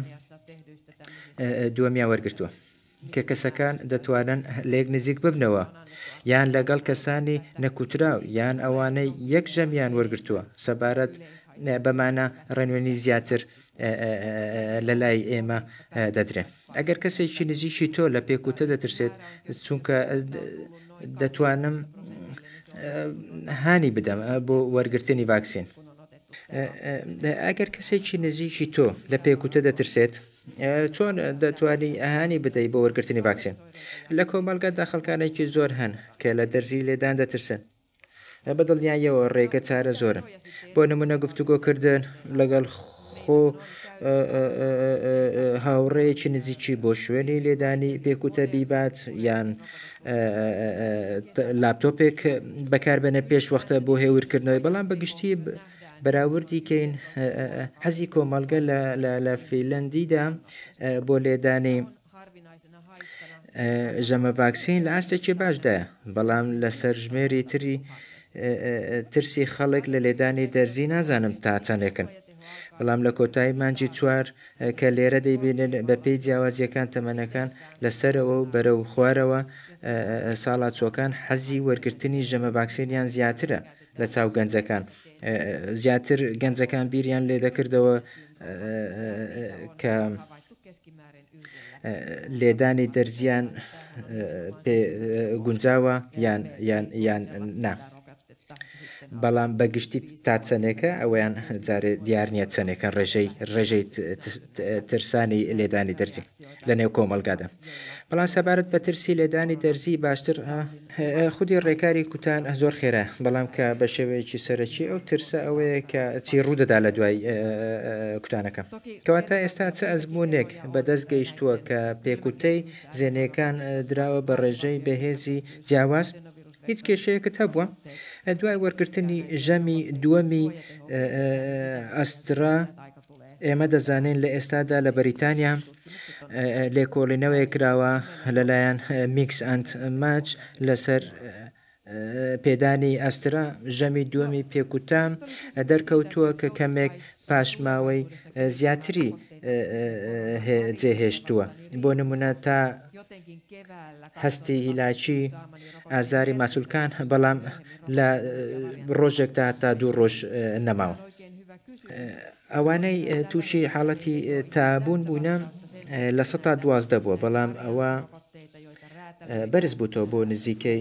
دووەمیان وەرگرتووە کە کەسەکان دەتوانن لێک نزیک ببنەوە یان لەگەڵ کەسانی نەکوتراو یان ئەوانەی یەک ژەمیان وەرگرتووە سەبارەت بەمانە ڕێنوێنی زیاتر لە لای ئێمە دەدرێت. ئەگەر کەسێکی نزیکی تۆ لە پێکوتە دەترسێت چونکە دەتوانم هانی بدەم بۆ وەرگرتنی ڤاکسین. ئەگەر کەسێکی نزیکی تۆ لە پێکوتە دەترسێت چۆن دەتوانی ئەهانی بدەیت بۆ وەرگرتنی ڤاکسین؟ لە کۆمەلگەدا خەڵکانێکی زۆر هەن کە لە دەرزی لێدان دەترسن بەدڵنیاییەوە ڕێگە چارە زۆرن بۆ نمونە گفتوگۆکردن لەگەڵ خۆ هاوڕێیەکی نزیکی بۆ شوێنی لێدانی پێکوتە بیبات یان لاپتۆپێک بەکاربێنە پێش وەختە بۆ هێورکردنەوەی بەڵام بەگشتی بەراوردی کەین حەزی کۆمەلگە لە فیلەندیدا بۆ لێدانی ژەمە ڤاکسین لە ئاستێکی باشدایە بەڵام لە سەرژمێری ترسی خەڵک لە لێدانی دەرزی نازانم تا چەندێکن بەڵام لە کۆتایی مانجی چوار کە لێرە دەیبینن بە پێی جیاوازیەکان تەمەنەکان لەسەرەوە و بەرەو خوارەوە ساڵاتچۆکان حەزی وەرگرتنی ژەمە ڤاکسینیان زیاترە لە چاو گەنجەکان زیاتر گەنجەکان بیریان لێ دەکردەوە کە لێدانی دەرزیان گونجاوە یان نا بەڵام بەگشتی تا چەنێکە ئەویان جارێ دیار نییە چەنێکە ڕێژەی ترسانی لێدانی دەرزی لە نێو کۆمەلگادا بەڵام سەبارەت بە ترسی لێدانی دەرزی باشتر خودی ڕێکاری کوتان زۆر خێرا بەڵام کە بە شێوەیەکی سەرەکی ئەو ترسە ئەوەیە کە چی ڕوودەدا لە دوای کوتانەکە کەواتە ئێستا چه ئەزمونێک بەدەست گەیشتووە کە پێکوتەی زێنەکان دراوە بە ڕێژەی بەهێزی جیاواز هیچ کێشەیەکت هەبووە دوای وەرگرتنی ژەمی دووەمی ئەسترا ئێمە دەزانین لە ئێستادا لە بەریتانیا لێکۆڵینەوەی کراوە لەلایەن میکس ئەند ماچ لەسەر پێدانی ئەسترا ژەمی دووەمی پێکوتە دەرکەوتووە کە کەمێک پاشماوەی زیاتری جێهێشتووە. بۆ نمونە تا هەستی هیلاکی ئازاری ماسوولکان بەڵام لە ڕۆژێکدا تا 2 ڕۆژ نەماوە. ئەوانەی تووشی حاڵەتی تابوون بوونە لە 12 بووە، بەڵام ئەوە بەرز بووتەوە بۆ نزیکەی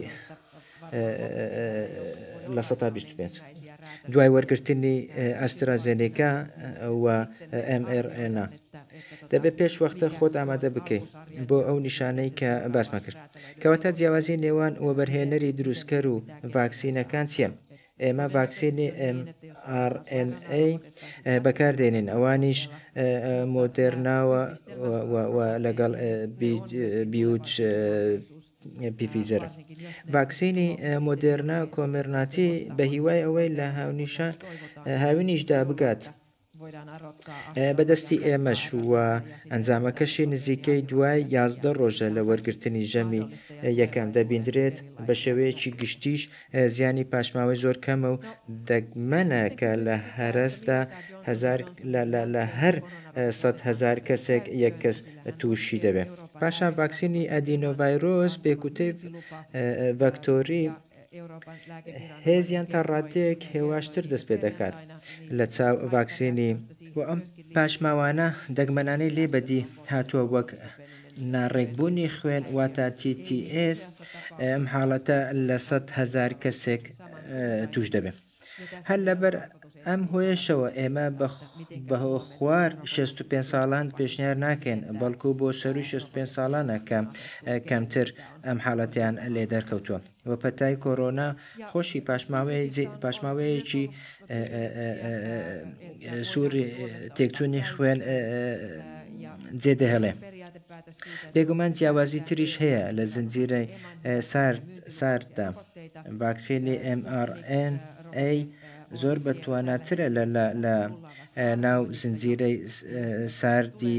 لە 125 دوای وەرگرتنی ئەسترازێنێکا و mRNA. دەبێت پێش وەختە خۆت ئامادە بکەیت بۆ ئەو نیشانەی کە باسمە کرد. کەواتە جیاوازی نێوان وەبەرهێنەری دروستکەر و ڤاکسینەکان چییە؟ ئێمە ڤاکسینی mRNA بەکاردێنین، ئەوانیش مۆدێرناوە لەگەڵ بیوچ پیفیزەر. ڤاکسینی مۆدێرنا کۆمرناتی بە هیوای ئەوەی لە هاوینیشدا بگات بەدەستی ئێمەش و ئەنجامەکەشی نزیکەی دوای 11 ڕۆژە لە وەرگرتنی ژەمی یەکەم دەبیندرێت بە شێوەیەکی گشتیش زیانی پاشماوەی زۆر کەمە و دەگمەنە کە لە هەرسدا لە هەر 100,000 کەسێک یەک کەس تووشی دەبێت. پاشان ڤاکسینی ئەدینۆڤایرۆس پێکوتەی ڤەکتۆری هێزیان تا ڕادەیەک هێواشتر دەست پێ دەکات لە چاو ڤاکسینی و ئەم پاشماوانە دەگمەنانەی لێ بەدی هاتووە وەک ناڕێکبوونی خوێن واتە TTS. ئەم حاڵەتە لە 100,000 کەسێک توش دەبێت. هەر لەبەر ئەم هۆیشەوە ئێمە بە خوار 65 ساڵان پێشنیار ناکەین، بەڵکو بۆ سەر 65 ساڵانە کە کەمتر ئەم حاڵەتیان لێ دەرکەوتووە. وە پەتای کۆرۆنا خۆشی پاشماوەیەکی سووری تێکچوونی خوێن جێدەهێڵێ. بێگومان جیاوازی تریش هەیە لە زنجیرەی سارددا. ڤاکسینی mRNA زۆر بەتواناترە لە ناو زنجیرەی ساردی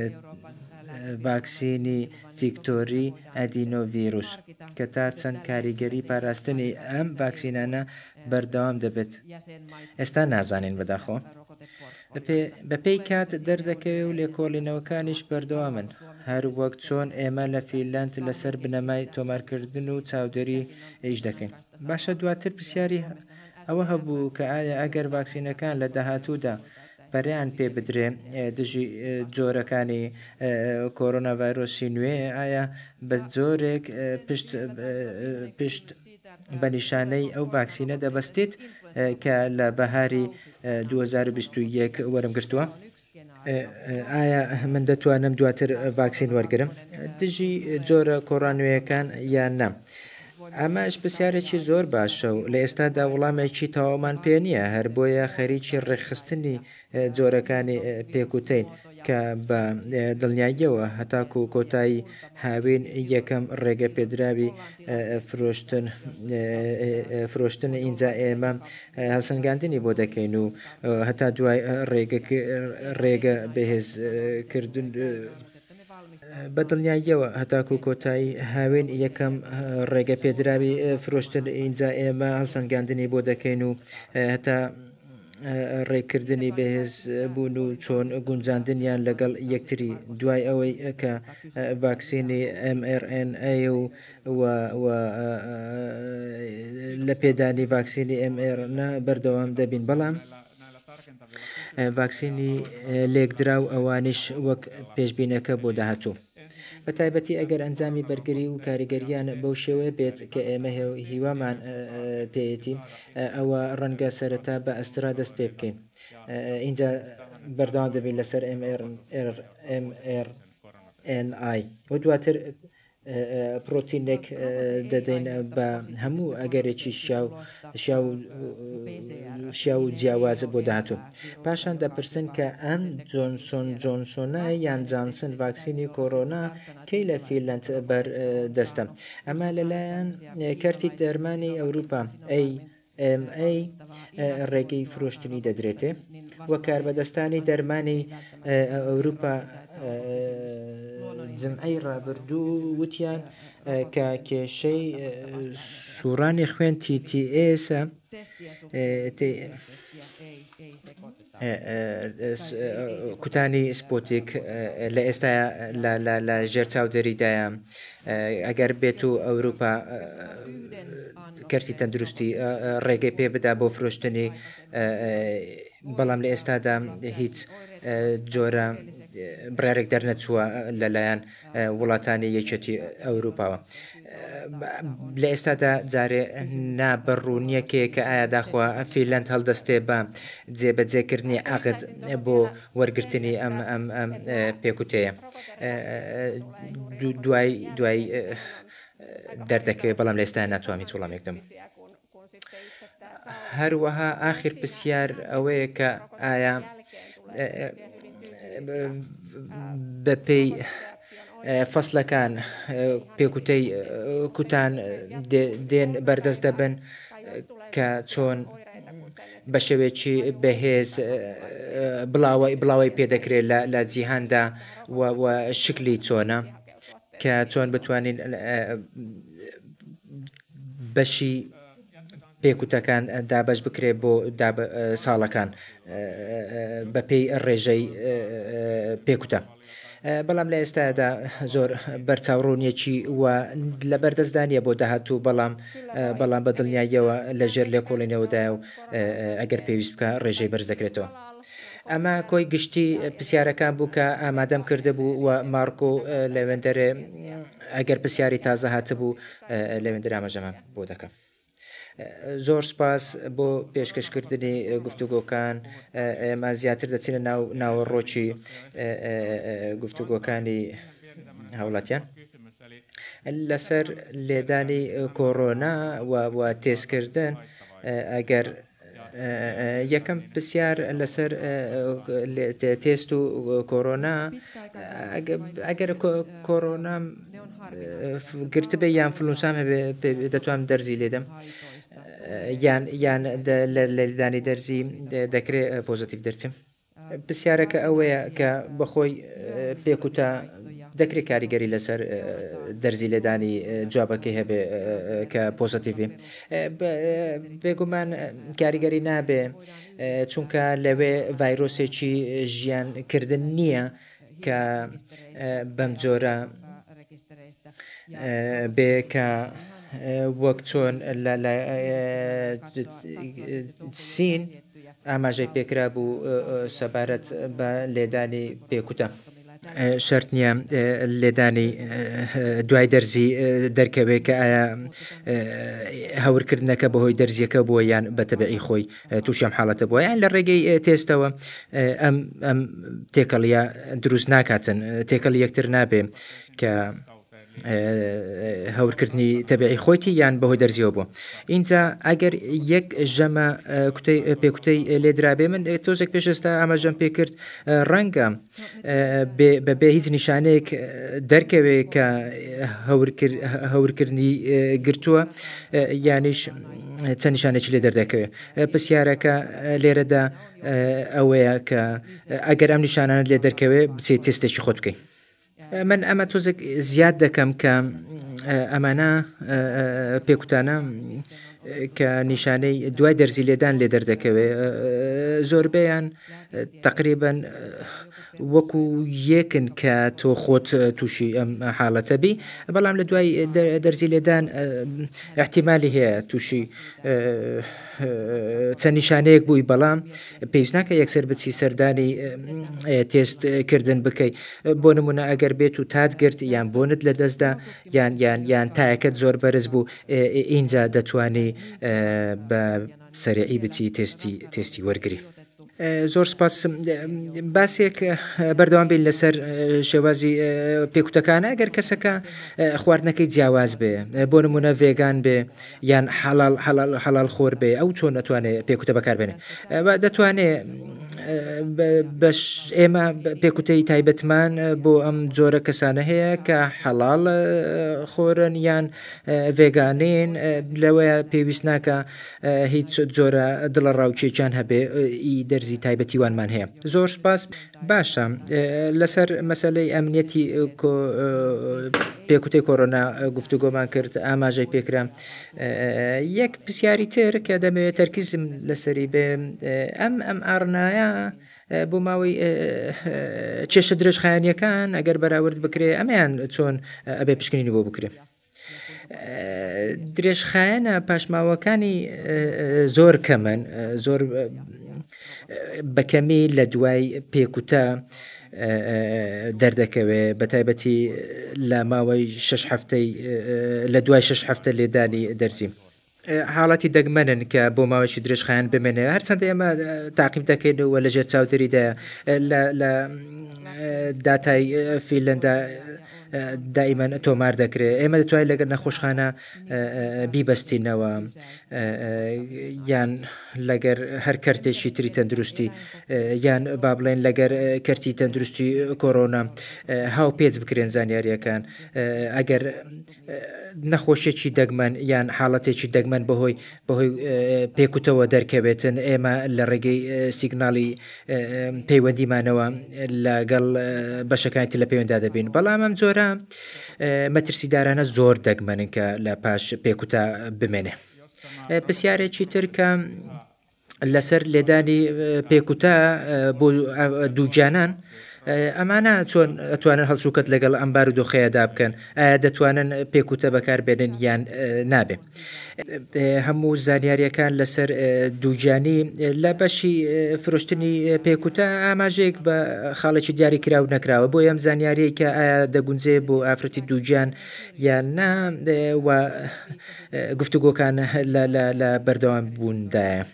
ڤاکسینی ڤیکتۆری ئەدینۆڤیرۆس کە تا چەند کاریگەری پاراستنی ئەم ڤاکسینانە بەردەوام دەبێت. ئێستا نازانین بەداخۆ. بەپێی کات دەردەکەوێ و لێکۆڵینەوەکانیش بەردەوامن، هەر وەک چۆن ئێمە لە فینلاند لەسەر بنەمای تۆمارکردن و چاودێری ئیش دەکەین. باشە دواتر پرسیاری ئەوە هەبوو کە ئایا ئەگەر ڤاکسینەکان لە داهاتوودا بەریان پێ بدرێ دژی جۆرەکانی کۆرۆنا ڤایرۆسی نوێ، ئایا بە جۆرێک پشت بە نیشانەی ئەو ڤاکسینە دەبەستێت کە لە بەهاری 2021 وەرم گرتووە؟ ئایا من دەتوانم دواتر ڤاکسین وەرگرم دژی جۆرە کۆڕانوێیەکان یان نە؟ ئەمەش پرسیارێکی زۆر باشە و لە ئێستادا وەڵامێکی تەواومان پێ نییە، هەر بۆیە خەریکی ڕێکخستنی جۆرەکانی پێکوتین کە بە دڵنیاییەوە هەتاکو و کۆتایی هاوین یەکەم ڕێگە پێدراوی فرۆشتن ئینجا ئێمە هەڵسەنگاندنی بۆ دەکەین و هەتا دوای ڕێگە بەهێزکردن بەدڵنیاییەوە هەتاکو کۆتایی هاوێن یەکەم ڕێگە پێدراوی فرۆشتن ئینجا ئێمە هەڵسەنگاندنی بۆ دەکەین و هەتا ڕێکردنی بەهێز بوون و چۆن گونجاندنیان لەگەڵ یەکتری دوای ئەوەی کە ڤاکسینی mRNA و لە پێدانی ڤاکسینی mRNA بەردەوام دەبین. بەڵام ڤاکسینی لێکدراو ئەوانش وەک پێشبینەکە بۆ داهاتوو. بە تایبەتی ئەگەر ئەنجامی بەرگری و کاریگەریان بەو شێوەیە بێت کە ئێمە هیوامان پێیەتی، ئەوە ڕەنگە سەرەتا بە ئەسترا دەست پێ بکەین. اینجا بەردەوام دەبین لەسەر mRNA و دواتر پرۆتینێک دەدەین بە هەموو ئەگەرێکی شیا و جیاوازە بۆ داهاتوو. پاشان دەپرسن کە ئەم جۆنسۆنە یان جانسن ڤاکسینی کۆرۆنا کەی لە فینلاند بەردەستە. ئەمە لەلایەن کەرتی دەرمانی ئەوروپا AMA ڕێگەی فرۆشتنی دەدرێتێ وە کاربەدەستانی دەرمانی ئەوروپا جمعەی ڕابردوو وتیان کە کێشەی سوورانی خوێن TTS کوتانی سپۆتیک لە ئێستا لە ژێر چاودێریدایە ئەگەر بێت و ئەوروپا کەرتی تەندروستی ڕێگەی پێ بدا بۆ فرۆشتنی بەڵام لە ئێستادا هیچ جۆرە بڕارێک دەرنەچووە لەلایەن وڵاتانی یەکێتی ئەوروپاوە. لە ئێستادا جارێ نابڕوونیەکێ کە ئایا داخوا فیلەند هەڵدەستێ بە جێبەجێکردنی عقد بۆ وەرگرتنی ئەم پێکوتەیە دوای دەردەکەوێت بەڵام لە ئێستا ناتوانم هیچ وەڵامێکدەم. هەروەها ئاخر پرسیار ئەوەیە کە ئایا بەپێی فەسلەکان پێکوتەی کوتان دێن بەردەست دەبن کە چۆن بە شێوێکی بەهێز بڵاوی پێدەکرێت لە جیهاندا و شکلی چۆنە کە چۆن بتوانین بەشی پێکوتەکان دابش بکرێت بۆ ساڵەکان بەپێی ڕێژەی پێکوتە. بەڵام لە ئێستادا زۆر بەرچاوڕوونیەکی و لە بەردەستدانە بۆ داهاتوو بەڵام بە دڵنیاییەوە لە ژێر لێکۆڵینەوەدایە و ئەگەر پێویست بکە ڕێژەی بەرز دەکرێتەوە. ئەمە کۆی گشتی پرسیارەکان بوو کە ئامادەم کرده بوو و مارکۆ لەوێندەرێ ئەگەر پرسیاری تازە هاتبوو لەوێندەر ئاماژەمە بۆ دەکەم. زۆر سپاس بۆ پێشکەشکردنی گفتوگۆکان. ئێمە زیاتر دەچینە ناوەڕۆکی گفتوگۆکانی هاوڵاتیان لەسەر لێدانی کۆڕۆنا و تێستکردن. ئەگەر یەکەم پرسیار لەسەر تێست و کۆڕۆنا ئەگەر کۆڕۆنام گرتبێ یان فلوسام هەبێ دەتوانم دەرزی لێدەم یان لە لێدانی دەرزی دەکرێت پۆزتیڤ دەرچم. پرسیارەکە ئەوەیە کە بەخۆی پێکوتە دەکرێت کاریگەری لەسەر دەرزی لێدانی جوابەکەی هەبێ کە پۆزتیڤی بێگومان کاریگەری نابێ چونکە لەوێ ڤایرۆسێکی ژیانکردن نییە کە بەم جۆرە بێ کە وەک چۆن لە سین ئاماژەی پێکرا بوو سەبارەت بە لێدانی پێکوتە. شەرت نییە لێدانی دوای دەرزی دەرکەوێت کە ئایا هەورکردنەکە بەهۆی دەرزیەکە بووە یان بە تەبیعی خۆی تووشم حاڵەتە بووە یان لە ڕێگەی تێستەوە ئەم تێکەڵیە دروست ناکاتن تێکەڵی یەکتر نابێ کە هەورکردنی تەبیعی خۆیتی یان بەهۆی دەرزیەوە بوو. اینجا ئەگەر یەک ژەمە پێکوتەی لێدرابێ من تۆزێک پێشستا ئاماژەم پێکرد ڕەنگە بەبێ هیچ نیشانەیەک دەرکەوێت کە هەورکردنی گرتووە یانیش چەند نیشانێکی لێ دەردەکەوێت. پرسیارەکە لێرەدا ئەوەیە کە ئەگەر ئەم نیشانانت لێ دەرکەوێت بچێت تێستێکی خۆت بکەیت. من ئەمە تۆزێک زیاد دەکەم کە ئەمانە پێکوتانە کە نیشانەی دوای دەرزی لێدان لێ دەردەکەوێت زۆربەیان تقریباً وەکو یەکن کە تۆ خۆت تووشی ئەم حاڵەتە بی بەڵام لە دوای دەرزی لێدان احتیمالی هەیە تووشی چەند نیشانەیەک بووی بەڵام پێویست ناکە یەکسەر بچی سەردانی تێستکردن بکەیت. بۆ نمونە ئەگەر بێت و تات گرت یان بۆنت لە دەستدا یان تایەکەت زۆر بەرز بوو ئینجا دەتوانی بە سەریعی بچی تێستی وەرگری. زۆر سپاس. باسێک بەردەوام بین لەسەر شێوازی پێکوتەکانە ئەگەر کەسەکە خواردنەکەی جیاواز بێ بۆ نمونە ڤێگان بێ یان حەڵال خۆر بێ ئەو چۆن نەتوانێت پێکوتە بەکاربێنێ دەتوانێت بەش ئێمە پێکوتەی تایبەتمان بۆ ئەم جۆرە کەسانە هەیە کە حەڵاڵ خۆرن یان ڤێگانین لەوەیە پێویست ناکە هیچ جۆرە دڵە ڕاوکێکیان هەبێ ئی دەرزی تایبەتیوانمان هەیە. زۆر سپاس. باشە لەسەر مەسلەی ئەمنیەتی پێکوتەی کۆڕۆنا گفتوگۆمان کرد ئاماژەی پێکرا. یەک پرسیاری تر کە دەمەوێت تەرکیزم لەسەری بێ ئەم ئاڕنایە بۆ ماوەی کێشە درێژخایەنیەکان ئەگەر بەراورد بکرێ ئەمەیان چۆن ئەبێ پشکنینی بۆ بکرێ. درێژخایەنە پاشماوەکانی زۆر کەمن زۆر بەکەمی لە دوای پێکوتە دەردەکەوێ بە تایبەتی لە ماوەی 6 هەفتەی لە دوای 6 هەفتە لێدانی دەرزی. حاڵەتی دەگمەنن کە بۆ ماوەیەکی درێژخایەن بمێنێ هەرچەندە ئێمە تاقیم دەکەینەوە لەژێر چاودێریدا لە داتای فیلەندا دائیمەن تۆمار دەکرێت ئێمە دەتوانین لەگەر نەخۆشخانە بیبەستینەوە یان لەگەر هەر کەرتێکی تری تەندروستی یان با بڵێن لەگەر کەرتی تەندروستی کۆڕۆنا هاو پێچ بکرێن زانیاریەکان ئەگەر نەخۆشیێکی دەگمەن یان حاڵەتێکی دەگمەن بەهۆی پێکوتەوە دەرکەوێتن ئێمە لە ڕێگەی سیگناڵی پەیوەندیمانەوە لەگەڵ بەشەکانی لە پەیوەندا دەبین. بەڵام ئەم جۆرە مەترسیدارانە زۆر دەگمەنن کە لە پاش پێکوتە بمێنێ. پرسیارێکی تر کە لەسەر لێدانی پێکوتە بۆ دووجانان ئەمانە چۆن ئەتوانن هەڵسوکەت لەگەڵ ئەمبار و دۆخەیەدا بکەن ئایا دەتوانن پێکوتە بەکاربێنن یان نابێ. هەموو زانیاریەکان لەسەر دووجانی لە بەشی فرۆشتنی پێکوتە ئاماژەیەک بە خاڵێکی دیاری کراو نەکراوە بۆ ئەم زانیاریە کە ئایا دەگونجێ بۆ ئافرەتی دووجان یان نا و گفتوگۆکان لە بەردەوام بووندایە.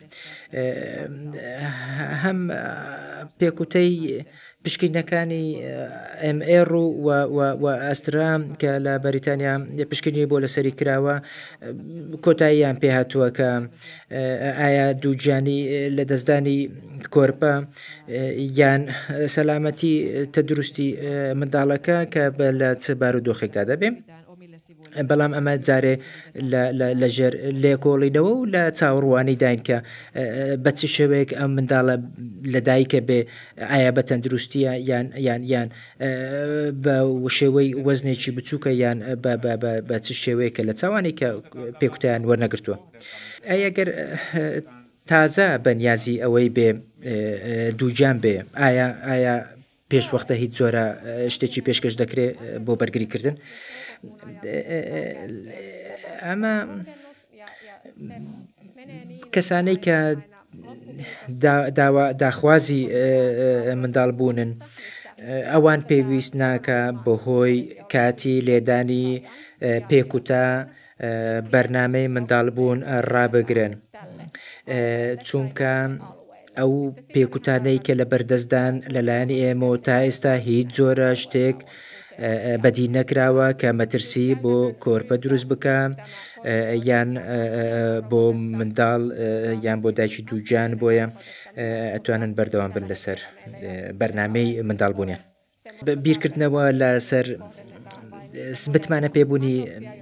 هەم پێکوتەی پشکنینەکانی MR و ئەسترام کە لە بەریتانیا پشکنی بۆ لەسەری کراوە کۆتاییان پێهاتووە کە ئایا دووجانی لە دەستدانی کۆرپە یان سەلامەتی تەندروستی منداڵەکە کە لە چ بارودۆخێکدا دەبێ. بەڵام ئەمە جارێ لەژێر لێکۆڵینەوە و لە چاوەڕوانی داین کە بە چ شێوەیەک ئەم منداڵە لە دایکە بێ ئایا بە تەندروستیە یان بە شێوەی وەزنێکی بچووکە یان بە چ شێوەیەکە لە چاوانی کە پێکوتیان وەرنەگرتووە. ئەگەر تازە بەنیازی ئەوەی بێ دووجان بێ ئایا پێشوەختە هیچ جۆرە شتێکی پێشکەش دەکرێت بۆ بەرگریکردن. ئەمە کەسانەی کە داخوازی منداڵبوونن ئەوان پێویست ناکە بەهۆی کاتی لێدانی پێکوتە بەرنامەی منداڵبوون ڕابگرن چونکە ئەو پێکوتانەی کە لە بەردەستدان لەلایەنی ئێمە تا ئێستا هیچ جۆرە شتێک بەدی نەکراوە کە مەترسی بۆ کۆرپە دروست بکە یان بۆ منداڵ یان بۆ دایکی دووجان بۆیە ئەتوانن بەردەوام بن لەسەر بەرنامەی منداڵبوونیان. بیرکردنەوە لەسەر بتمانە پێبوونی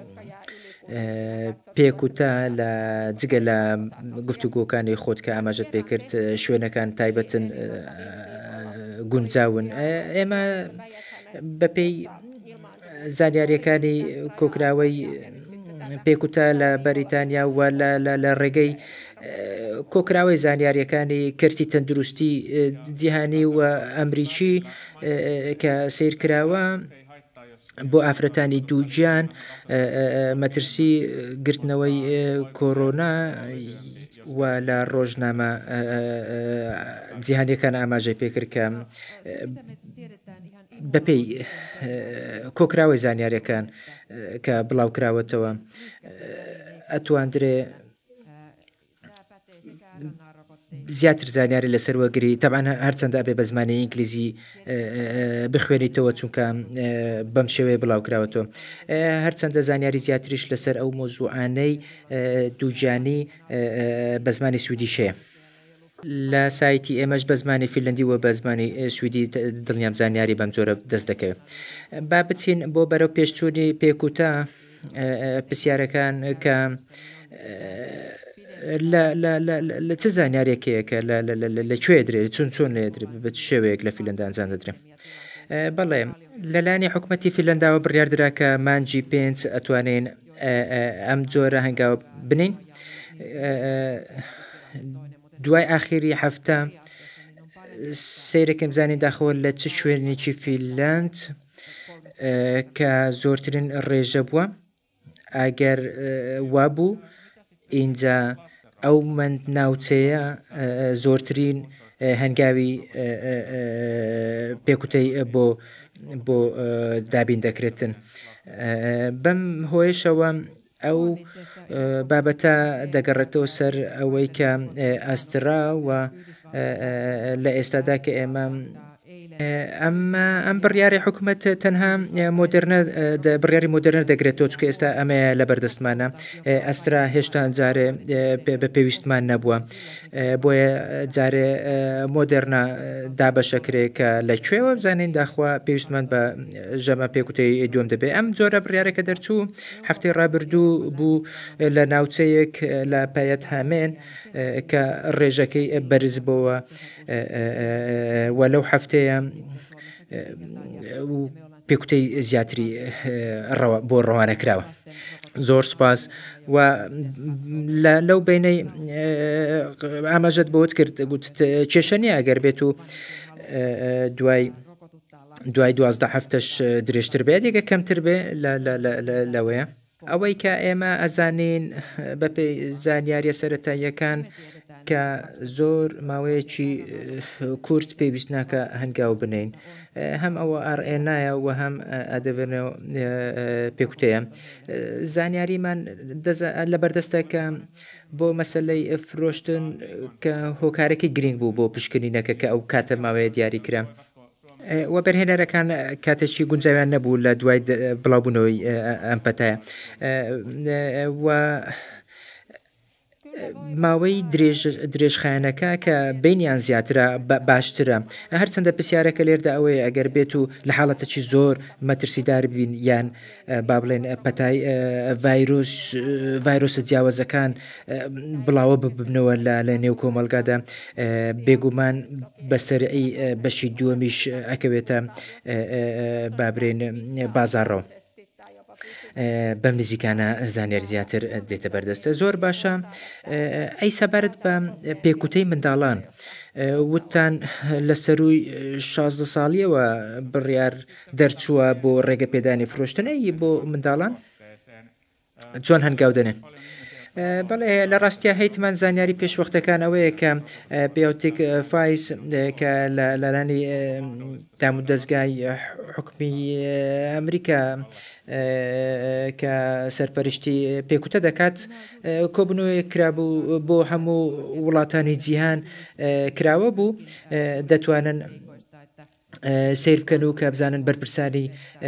پێکوتە لە جگە لە گفتوگۆکانی خۆت کە ئاماژت پێکرد شوێنەکان تایبەتن گونجاون. ئێمە بەپێی زانیاریەکانی کۆکراوەی پێکوتە لە بەریتانیا و لە ڕێگەی کۆکراوەی زانیاریەکانی کەرتی تەندروستی جیهانی و ئەمریکی کە سیرکراوە بۆ ئافرەتانی دووجان مەترسی گرتنەوەی کۆڕۆنا و لە ڕۆژنامە جیهانیەکان ئاماژەی پێکرد کە بەپێی کۆکراوەی زانیاریەکان کە بڵاوکراوەتەوە ئەتواندرێ زیاتر زانیاری لەسەر وەگری تەبعاً هەرچەندە بێ بە زمانی ئینگلیزی بخوێنیتەوە چونکە بەم شێوەیە بڵاوکراوەتەوە هەرچەندە زانیاری زیاتریش لەسەر ئەو مۆزوعانەی دووجانی بە زمانی سویدیشەیە. لە سایتی ئێمەش بە زمانی فیلندی و بە زمانی سویدی دڵنیام زانیاری بەم جۆرە دەست دەکەوێت. با بچین بۆ بەرەو پێشچوونی پێکوتە پرسیارەکان کە لە چه زانیارێکەیەکە لەکوێ درێت چۆن لێ درێت بە شێوەیەک لە فیلندا ئەنجام دەدرێت. بەڵێ لەلایەنی حکوومەتی فیلنداوە بڕیاردرا کە مانجی 5 ئەتوانین ئەم جۆرە هەنگاو بنین. دوای ئاخیری هەفتە سیرەکەم زانین داخەوە لە چ شوێنێکی فیلند کە زۆرترین ڕێژە بووە ئەگەر وابوو اینجا ئەو ناوچەیە زۆرترین هەنگاوی پێکوتەی بۆ دابین دەکرێتن. بەم هۆیشەوە ئەو بابەتە دەگەڕێتەوە سەر ئەوەی کە ئەسترا و لە ئێستادا کە ئێمە ئەم بڕیاری حکوومەت تەنها بڕیاری مۆدرنە دەگرێتەوە چکە ئێستا ئەمە لە بەردەستمانە ئەسترا هێشتا جارێ بە پێویستمان نەبووە بۆیە جارێ مۆدرنا دابەشەکرێت کە لەکوێوە بزانین داخوا پێویستمان بە ژەمە پێکوتەی دوم دەبێت. ئەم جۆرە بڕیارێکە دەرچوو هەفتەی ڕابردوو بوو لە ناوچەیەک لە پایەت هامێن کە ڕێژەکەی بەرز بووە و لەو هەفتەیە پێکوتەی زیاتری بۆ ڕەوانە کراوە. زۆر سپاس و لەو بینەی ئاماژەت بۆت کرد گوت کێشە نیە ئەگەر بێت و دوای 12 هەفتەش درێژتر بێت دیگە کەمتر بێ لەوەیە. ئەوەی کە ئێمە ئەزانین بەپێی زانیاریە سەرەتاییەکان کە زۆر ماوەیەکی کورت پێویست ناکە هەنگاو بنین هەم ئەوە ئارئێنایە و هەم ئەدەبێنەوە پێکوتەیە. زانیاریمان لە بەردەستە کە بۆ مەسلەی فرۆشتن کە هۆکارێکی گرنگ بوو بۆ پشکنینەکە کە ئەو کاتە ماوەیە دیاری کرا و بەرهێنەرەکان کاتێکی گونجاویان نەبوو لە دوای بڵاوبوونەوەی ئەم پەتایە و ماوەی درێژخایەنەکە کە بینیان زیاترە باشترە. هەرچەندە پرسیارەکە لێردا ئەوەیە ئەگەر بێت و لە حاڵەتەکی زۆر مەترسیدار بین یان با بڵێن پەتای ڤایرۆسە جیاوازەکان بڵاوە ببنەوە لە نێو کۆمەلگادا بێگومان بەسەرعی بەشی دووەمیش ئەکەوێتە بابرێن بازاڕەوە. بەم نزیکانە زانیار زیاتر دێتە بەردەستە. زۆر باشە. ئەی سەبارەت بە پێکوتەی منداڵان وتان لە سەروی 16 ساڵیەوە بڕیار دەرچووە بۆ ڕێگە پێدانی فرۆشتنەی بۆ منداڵان چۆن هەنگاو دەنێن. بەڵێ لە ڕاستیا هەیتمان زانیاری پێشوەختەکان ئەوەیە کە بیوتیک فایس کە لەلانی دام و دەستگای حکومی ئەمریکا کە سەرپەرشتی پێکوتە دەکات کۆبنەوەی کرابوو بۆ هەموو وڵاتانی جیهان کراوە بوو دەتوانن سیر بکەن و کە بزانن بەرپرسانی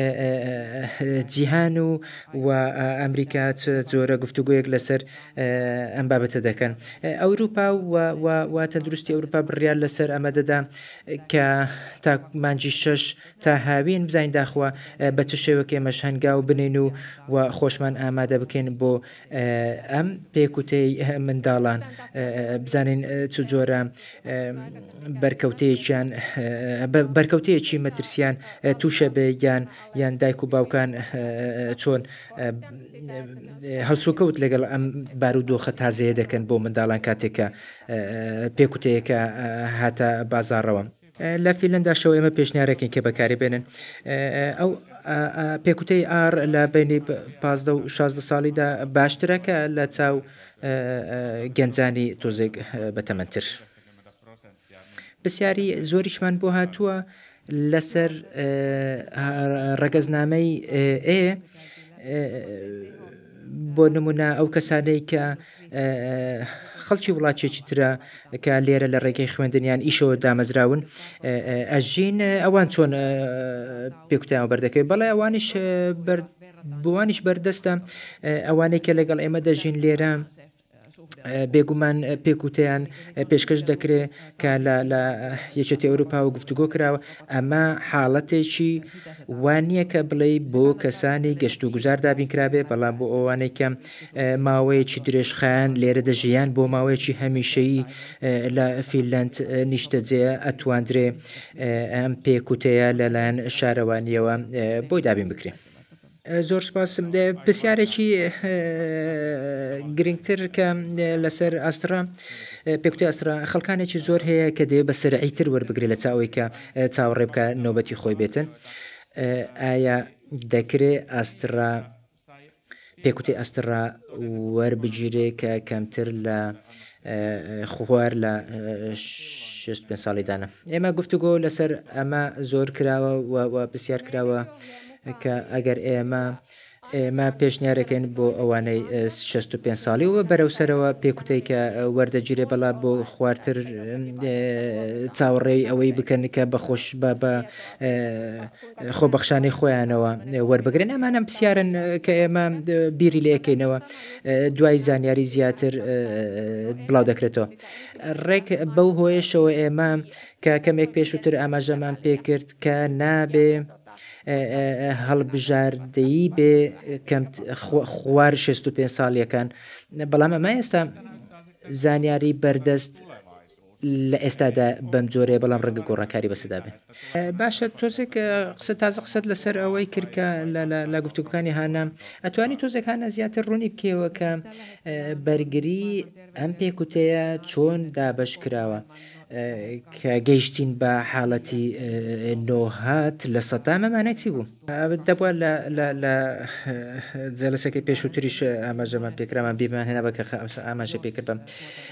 جیهان و ئەمریکا جۆرە گفتوگویەک لەسەر ئەم بابەتە دەکەن. ئەوروپا و تەندروستی ئەوروپا بڕیار لەسەر ئەمە دەدا کە تا مانجی 6 تا هاوین بزانین داخوا بە چ شێوەیەک ئێمەش هەنگاو بنین و خۆشمان ئامادە بکەین بۆ ئەم پێکوتەی منداڵان بزانین چ جۆرە بەرکەوتەیەکی مەترسیان تووشە بێ یان دایک و باوکان چۆن هەڵسوکەوت لەگەڵ ئەم بارودۆخە تازەیە دەکەن بۆ منداڵان کاتێکە پێکوتەیەکە هاتە بازاڕەوە. لە فیلندا شەو ئێمە پێشنیارێکین کە بەکاری بێنن ئەو پێکوتەی ئار لە بینی 15 و 16 ساڵیدا باشترەکە لە چاو گەنجانی تۆزێک بەتەمەنتر. پرسیاری زۆریشمان بۆ هاتووە لەسەر ڕەگەزنامەی بۆ نمونە ئەو کەسانەی کە خەڵکی وڵاتێکی ترە کە لێرە لە ڕێگەی خوێندنیان ئیشەوە دامەزراون ئەژین ئەوان چۆن پێکوتیان بەردەکەوێت. بەڵێ بۆوانیش بەردەستە ئەوانەی کە لەگەڵ ئێمە دەژین لێرە بێگومان پێکوتیان پێشکەش دەکرێت کە لە یەکێتی ئەوروپا و گفتوگۆ کراوە ئەمە حاڵەتێکی وانییە کە بڵێ بۆ کەسانی گەشت و گوزار دابینکرابێ بەڵام بۆ ئەوانەی کە ماوەیەکی درێژخایان لێرە دەژیان بۆ ماوەیەکی هەمیشەیی لە فیلەند نیشتەجێ ئەتواندرێ ئەم پێکوتەیە لەلایەن شارەوانیەوە بۆی دابین بکرێن. زۆر سپاس پرسیارێکی گرنگتر کە لەسەر ئاسترا پێکوتی ئاسترا خەڵکانێکی زۆر هەیە کە دێ بە سرعیتر وەربگرێت لە چاوەی کە چاوەڕێ بکە نۆبەتی خۆی بێتن ئایا دەکرێت ئاسترا پێکوتی ئاسترا وەربگیرێ کە کەمتر لە خوار لە 65 ساڵیدانە ئێمە گفتوگۆ لەسەر ئەمە زۆر کراوە و پرسیار کراوە کە ئەگەر ئێمە پێشنیارەکەین بۆ ئەوانەی 65 ساڵی و بەرەوسەرەوە پێکوتەی کە وەردەگیرێ بەڵا بۆ خوارتر چاوەڕێی ئەوەی بکەن کە بەخۆش بە خۆبەخشانەی خۆیانەوە وەربگرن ئەمانە پرسیارن کە ئێمە بیری لەکەینەوە دوای زانیاری زیاتر بڵاو دەکرێتەوە ڕێک بەو هۆیشەوە ئێمە کە کەمێک پێشووتر ئاماژەمان پێکرد کە نابێ هەڵبژاردەیی بێ خوار 65 ساڵیەکان بەڵام ئەمە ئێستا زانیاری بەردەست لە ئێستادا بەم جۆرێ بەڵام ڕەنگە گۆڕانکاری بەسەدا بێ باشە تۆزێک قسە تازە قسەت لەسەر ئەوەی کردکە لە گفتوگوکانی هانا ئەتوانی تۆزێکانە زیاتر ڕوونی بکەوە کە بەرگری ئەم پێکوتەیە چۆن دابەش کراوە کە گەیشتین بە حاڵەتی نۆهات لە سەتا مەمانای چی بوو دەبووە لە جەلسەکەی پێشووتریش ئاماژەمان پێکرامان بیمان هێنا بە کە ئاماژە پێکردم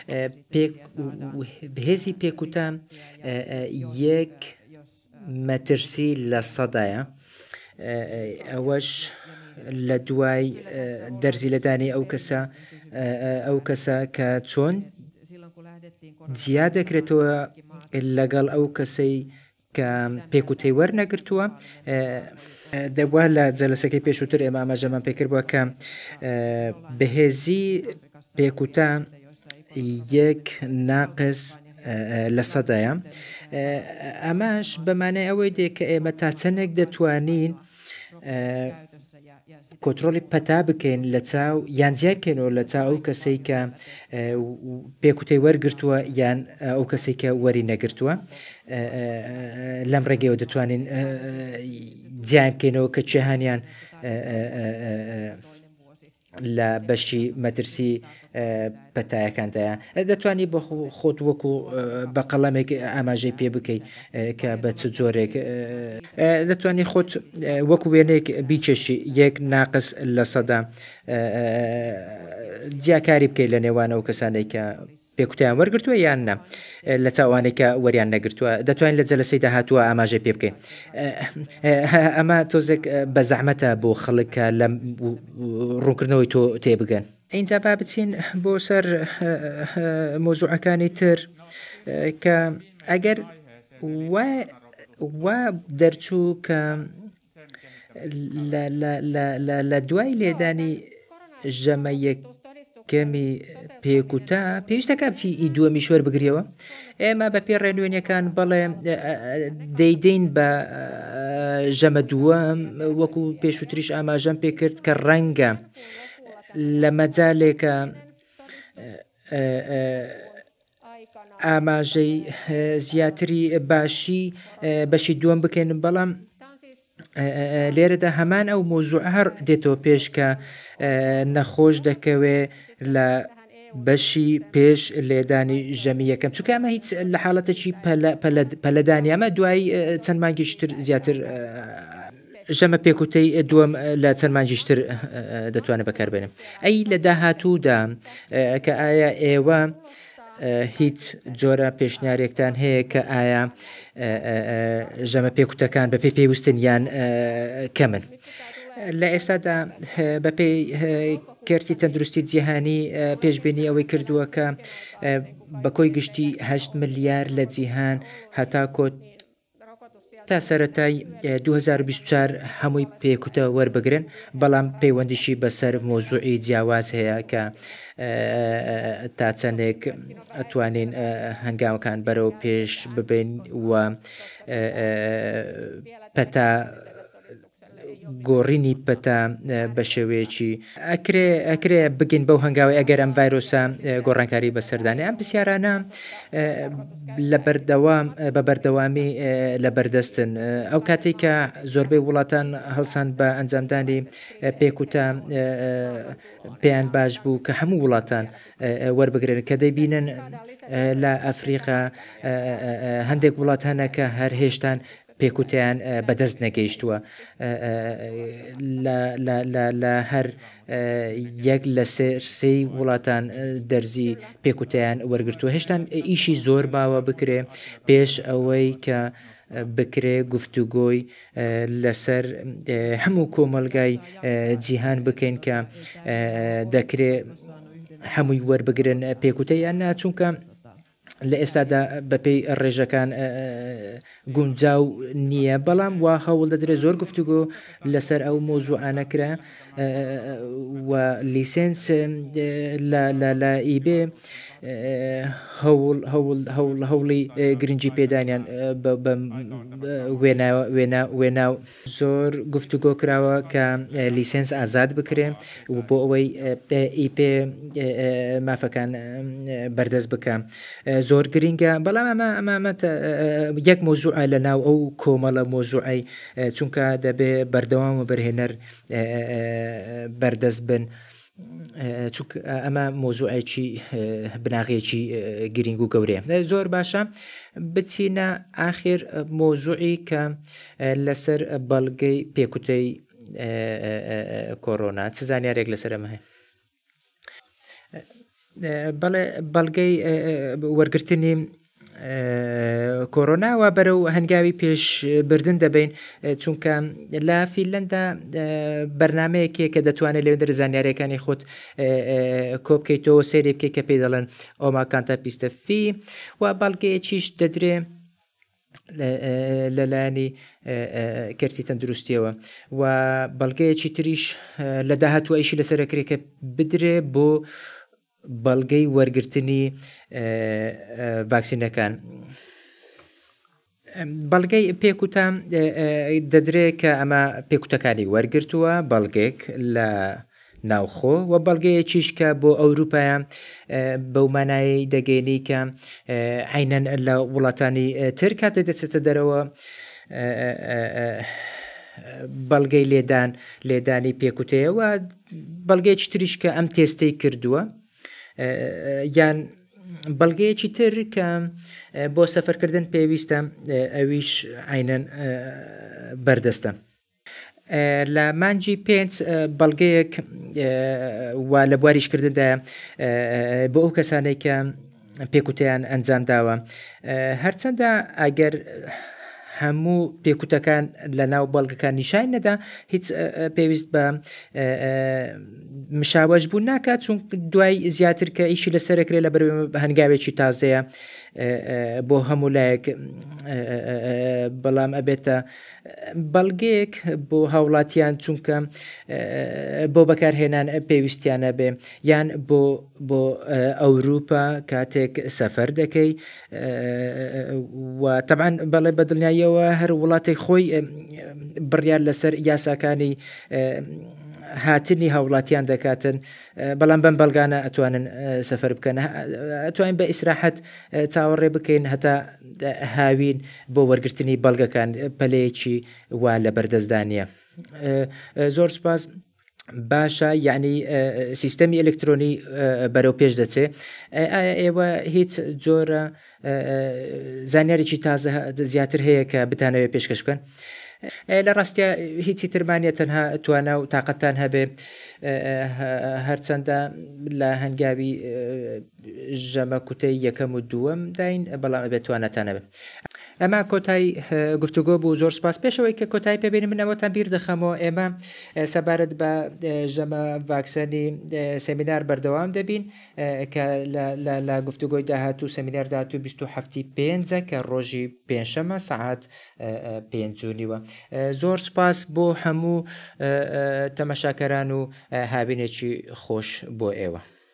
بەهێزی پێکوتە 1 مەترسی لە سەدایە ئەوەش لە دوای دەرزی لەدانی ئەو کەسە کە چۆن جیا دەکرێتەوە لەگەڵ ئەو کەسەی کە پێکوتەی وەرنەگرتووە دەبووە لە جەلسەکەی پێشووتر ئێمە ئاماژەمان پێکردووە کە بەهێزی پێکوتە 1 ناقص لە سەدایە ئەماش بەمانای ئەوەی دێ کە ئێمە تا چەندێک دەتوانین کۆترۆلی پەتا بکەین لە چاو یان جیا بکەینەوە لە چاو ئەو کەسەی کە پێکوتەی وەرگرتووە یان ئەو کەسێک کە وەری نەگرتووە لەم ڕێگەیەوە دەتوانین جیان بکەینەوە کە چێهانیان لە بەشی مەترسی پەتایەکاندایە دەتوانی بە خۆت وەکو بە قەڵەمێک ئاماژەی پێ بکەیت کە بە چ جۆرێک دەتوانی خۆت وەکو وێنەیەک بیچەشی 1 ناقص لە سەدا جیاکاری بکەیت لە نێوانە و کەسانەی کە پێکوتیان وەرگرتووە یان نە لە چاوانێکە وەریان نەگرتووە دەتوانین لە جەلسەی داهاتووە ئاماژەی پێ بکەین ئەمە تۆزێک بە زەحمەتە بۆ خەڵکە لە ڕوونکردنەوەی تۆ تێبگەن ئینجا با بچین بۆ سەر مۆزوعەکانی تر کە ئەگەر وا دەرچوو کە لە دوای لێدانی ژەمە یەکەمی پێکوتە پێویستەکە بچی دووەمی شوێر بگریەوە ئێمە بە پێ ڕێنوێنیەکان بەڵێ دەیدەین بە ژەمە دووەم وەکو پێشووتریش ئاماژەم پێکرد کە ڕەنگە لە مەجالێکە ئاماژەی زیاتری باشی بەشی دووەم بکەین بەڵام لێرەدا هەمان ئەو مۆزوع هەر دێتەوە پێش کە نەخۆش دەکەوێ لە بەشی پێش لێدانی ژەمی یەکەم چونکە ئەمە هیچ لە حاڵەتێکی پەلەدانی ئەمە دوای چەند مانگیشتر زیاتر ژەمە پێکوتەی دووەم لە چەند مانگیشتر دەتوانێت بەکاربێنم ئەی لە داهاتوودا کە ئایا ئێوە هیچ جۆرە پێشنیارێکتان هەیە کە ئایا ژەمە پێکوتەکان بەپێی پێویستن یان کەمن لە ئێستادا بەپێی کەرتی تەندروستی جیهانی پێشبینی ئەوەی کردووە کە بە کۆی گشتی 8 ملیار لە جیهان هەتا کۆت تا سەرەتای 2024 هەمووی پێکوتە وەربگرن بەڵام پەیوەندیشی بەسەر مۆزوعی جیاواز هەیە کە تا چەندێک ئەتوانین هەنگاوەکان بەرەو پێش ببین و پەتا گۆڕینی پەتا بە شێوەیەکی ئەکرێ بگین بەو هەنگاوی ئەگەر ئەم ڤایرۆسە گۆڕانکاری بەسەردانی ئەم پرسیارانە بە بەردەوامی لە بەردەستن ئەو کاتێک کە زۆربەی وڵاتان هەڵسان بە ئەنجامدانی پێکوتە پێیان باش بوو کە هەموو وڵاتان وەربگرن کە دەیبینن لە ئەفریقا هەندێک وڵاتانە کە هەر هێشتان پێکوتیان بەدەست نەگەیشتووە لە هەر یەک لە سێی وڵاتان دەرزی پێکوتیان وەرگرتووە هێشتان ئیشی زۆر باوە بکرێ پێش ئەوەی کە بکرێ گفتوگۆی لەسەر هەموو کۆمەلگای جیهان بکەین کە دەکرێت هەمووی وەربگرن پێکوتەی یان ناچونکە لە ئێستادا بەپێی ڕێژەکان گونجاو نییە بەڵام وا هەوڵ دەدرێت زۆر گفتوگۆ لەسەر ئەو مۆزوعانەکرا و لیسنس لە ئیبێ هەوڵی گرنگی پێدانیان وێناو زۆر گفتوگۆ کراوە کە لیسنس ئازاد بکرێن و بۆ ئەوەی ئیپێ مافەکان بەردەست بکە زۆر گرینگە بەڵام ئەمە یەک مۆزوعە لە ناو ئەو کۆمەڵە مۆزوعی چونکە دەبێ بەردەوام و بەرهێنەر بەردەست بن ئەمە مۆزوعێکی بناغێکی گرنگ و گەورەیە زۆر باشە بچینە ئاخر مۆزوعی کە لەسەر بەڵگەی پێکوتەی کۆڕۆنا چ زانیارێک لەسەر ئەمە هەیە بەڵێ بەڵگەی وەرگرتنی کۆڕۆناوە بەرەو هەنگاوی پێشبردن دەبین چونکە لە فیلەندا بەرنمەیەکێک کە دەتوانێت لەوێ زانیاریەکانی خۆت کۆبکەیتەوە سێری بکەیت کە پێی دەڵێن ئۆماکانتە پیستەفی و بەڵگەیەکیش دەدرێ لەلایەنی کەرتی تەندروستیەوە و بەڵگەیەکی تریش لە داهاتوو ئەیشی لەسەرەکرێکە بدرێ بۆ بەڵگەی وەرگرتنی ڤاکسینەکان بەڵگەی پێکوتە دەدرێت کە ئەمە پێکوتەکانی وەرگرتووە بەڵگێک لە ناوخۆ و بەڵگەیەکیش کە بۆ ئەوروپایە بەو مانایی دەگەینی کە عینەن لە وڵاتانی تر کاتێک دەچێتە دەرەوە بەڵگەی لێدانی پێکوتەیەوە بەڵگەیەکی تریش کە ئەم تێستەی کردووە یان بەڵگەیەکی تر کە بۆ سەفەرکردن پێویستە ئەویش عینەن بەردەستە لە مانجی 5 بەڵگەیەک وا لە بواریشکردندا بۆ ئەو کەسانێک کە پێکوتیان ئەنجام داوە هەرچەندە ئەگەر هەموو پێکوتەکان لە ناو بەڵگەکان نیشان نەدا هیچ پێویست بە مشاوەش بوو ناکات چون دوای زیاتر کە ئیشی لەسەرەکرێت لە هەنگاوێکی تازەیە بۆ هەموو لایەک بەڵام ئەبێتە بەڵگەیەک بۆ هاوڵاتیان چونکە بۆ بەکارهێنان پێویستیانە بێ یان بۆ ئەوروپا کاتێک سەفەر دەکەی و طبعاً بەڵێ بەدڵنیاییەوە هەر وڵاتی خۆی بڕیار لەسەر یاساکانی هاتنی هاوڵاتیان دەکاتن بەڵام بەم بەڵگانە ئەتوانن سەفەر بکەن ئەتوانین بە ئیسراحەت چاوەڕێ بکەین هەتا هاوین بۆ وەرگرتنی بەڵگەکان پەلەیەکی وا لە بەردەستدانیە زۆر سوپاس باشە یعنی سیستەمی ئەلکترۆنی بەرەو پێش دەچێ ئێوە هیچ جۆرە زانیارێکی تازە زیاتر هەیە کە بتانەوێت پێشکەش بکەن لە ڕاستە هیچی ترمانە تەنها توانە و تااقەتان هەبێ هەرچەندە لە هەنگاوی ژەمە کوتەی یەکەم و دووەم داین بەڵام بێت توانەتانە بێ ئەمە کۆتای گفتوگۆ بوو زۆر سپاس پێشەوەی کە کۆتایی پێبێنی منەوەتان بیر دەخەمەوە ئێمە سەبارەت بە ژەمە ڤاکسەنی سەمینار بەردەوام دەبین کە لە گفتوگۆی داهاتوو سەمینار داهاتوو 25 کە ڕۆژی پێنجشەمە سەعات 5:30 زۆر سپاس بۆ هەموو تەمەشاکەران و هاوینێکی خۆش بۆ ئێوە.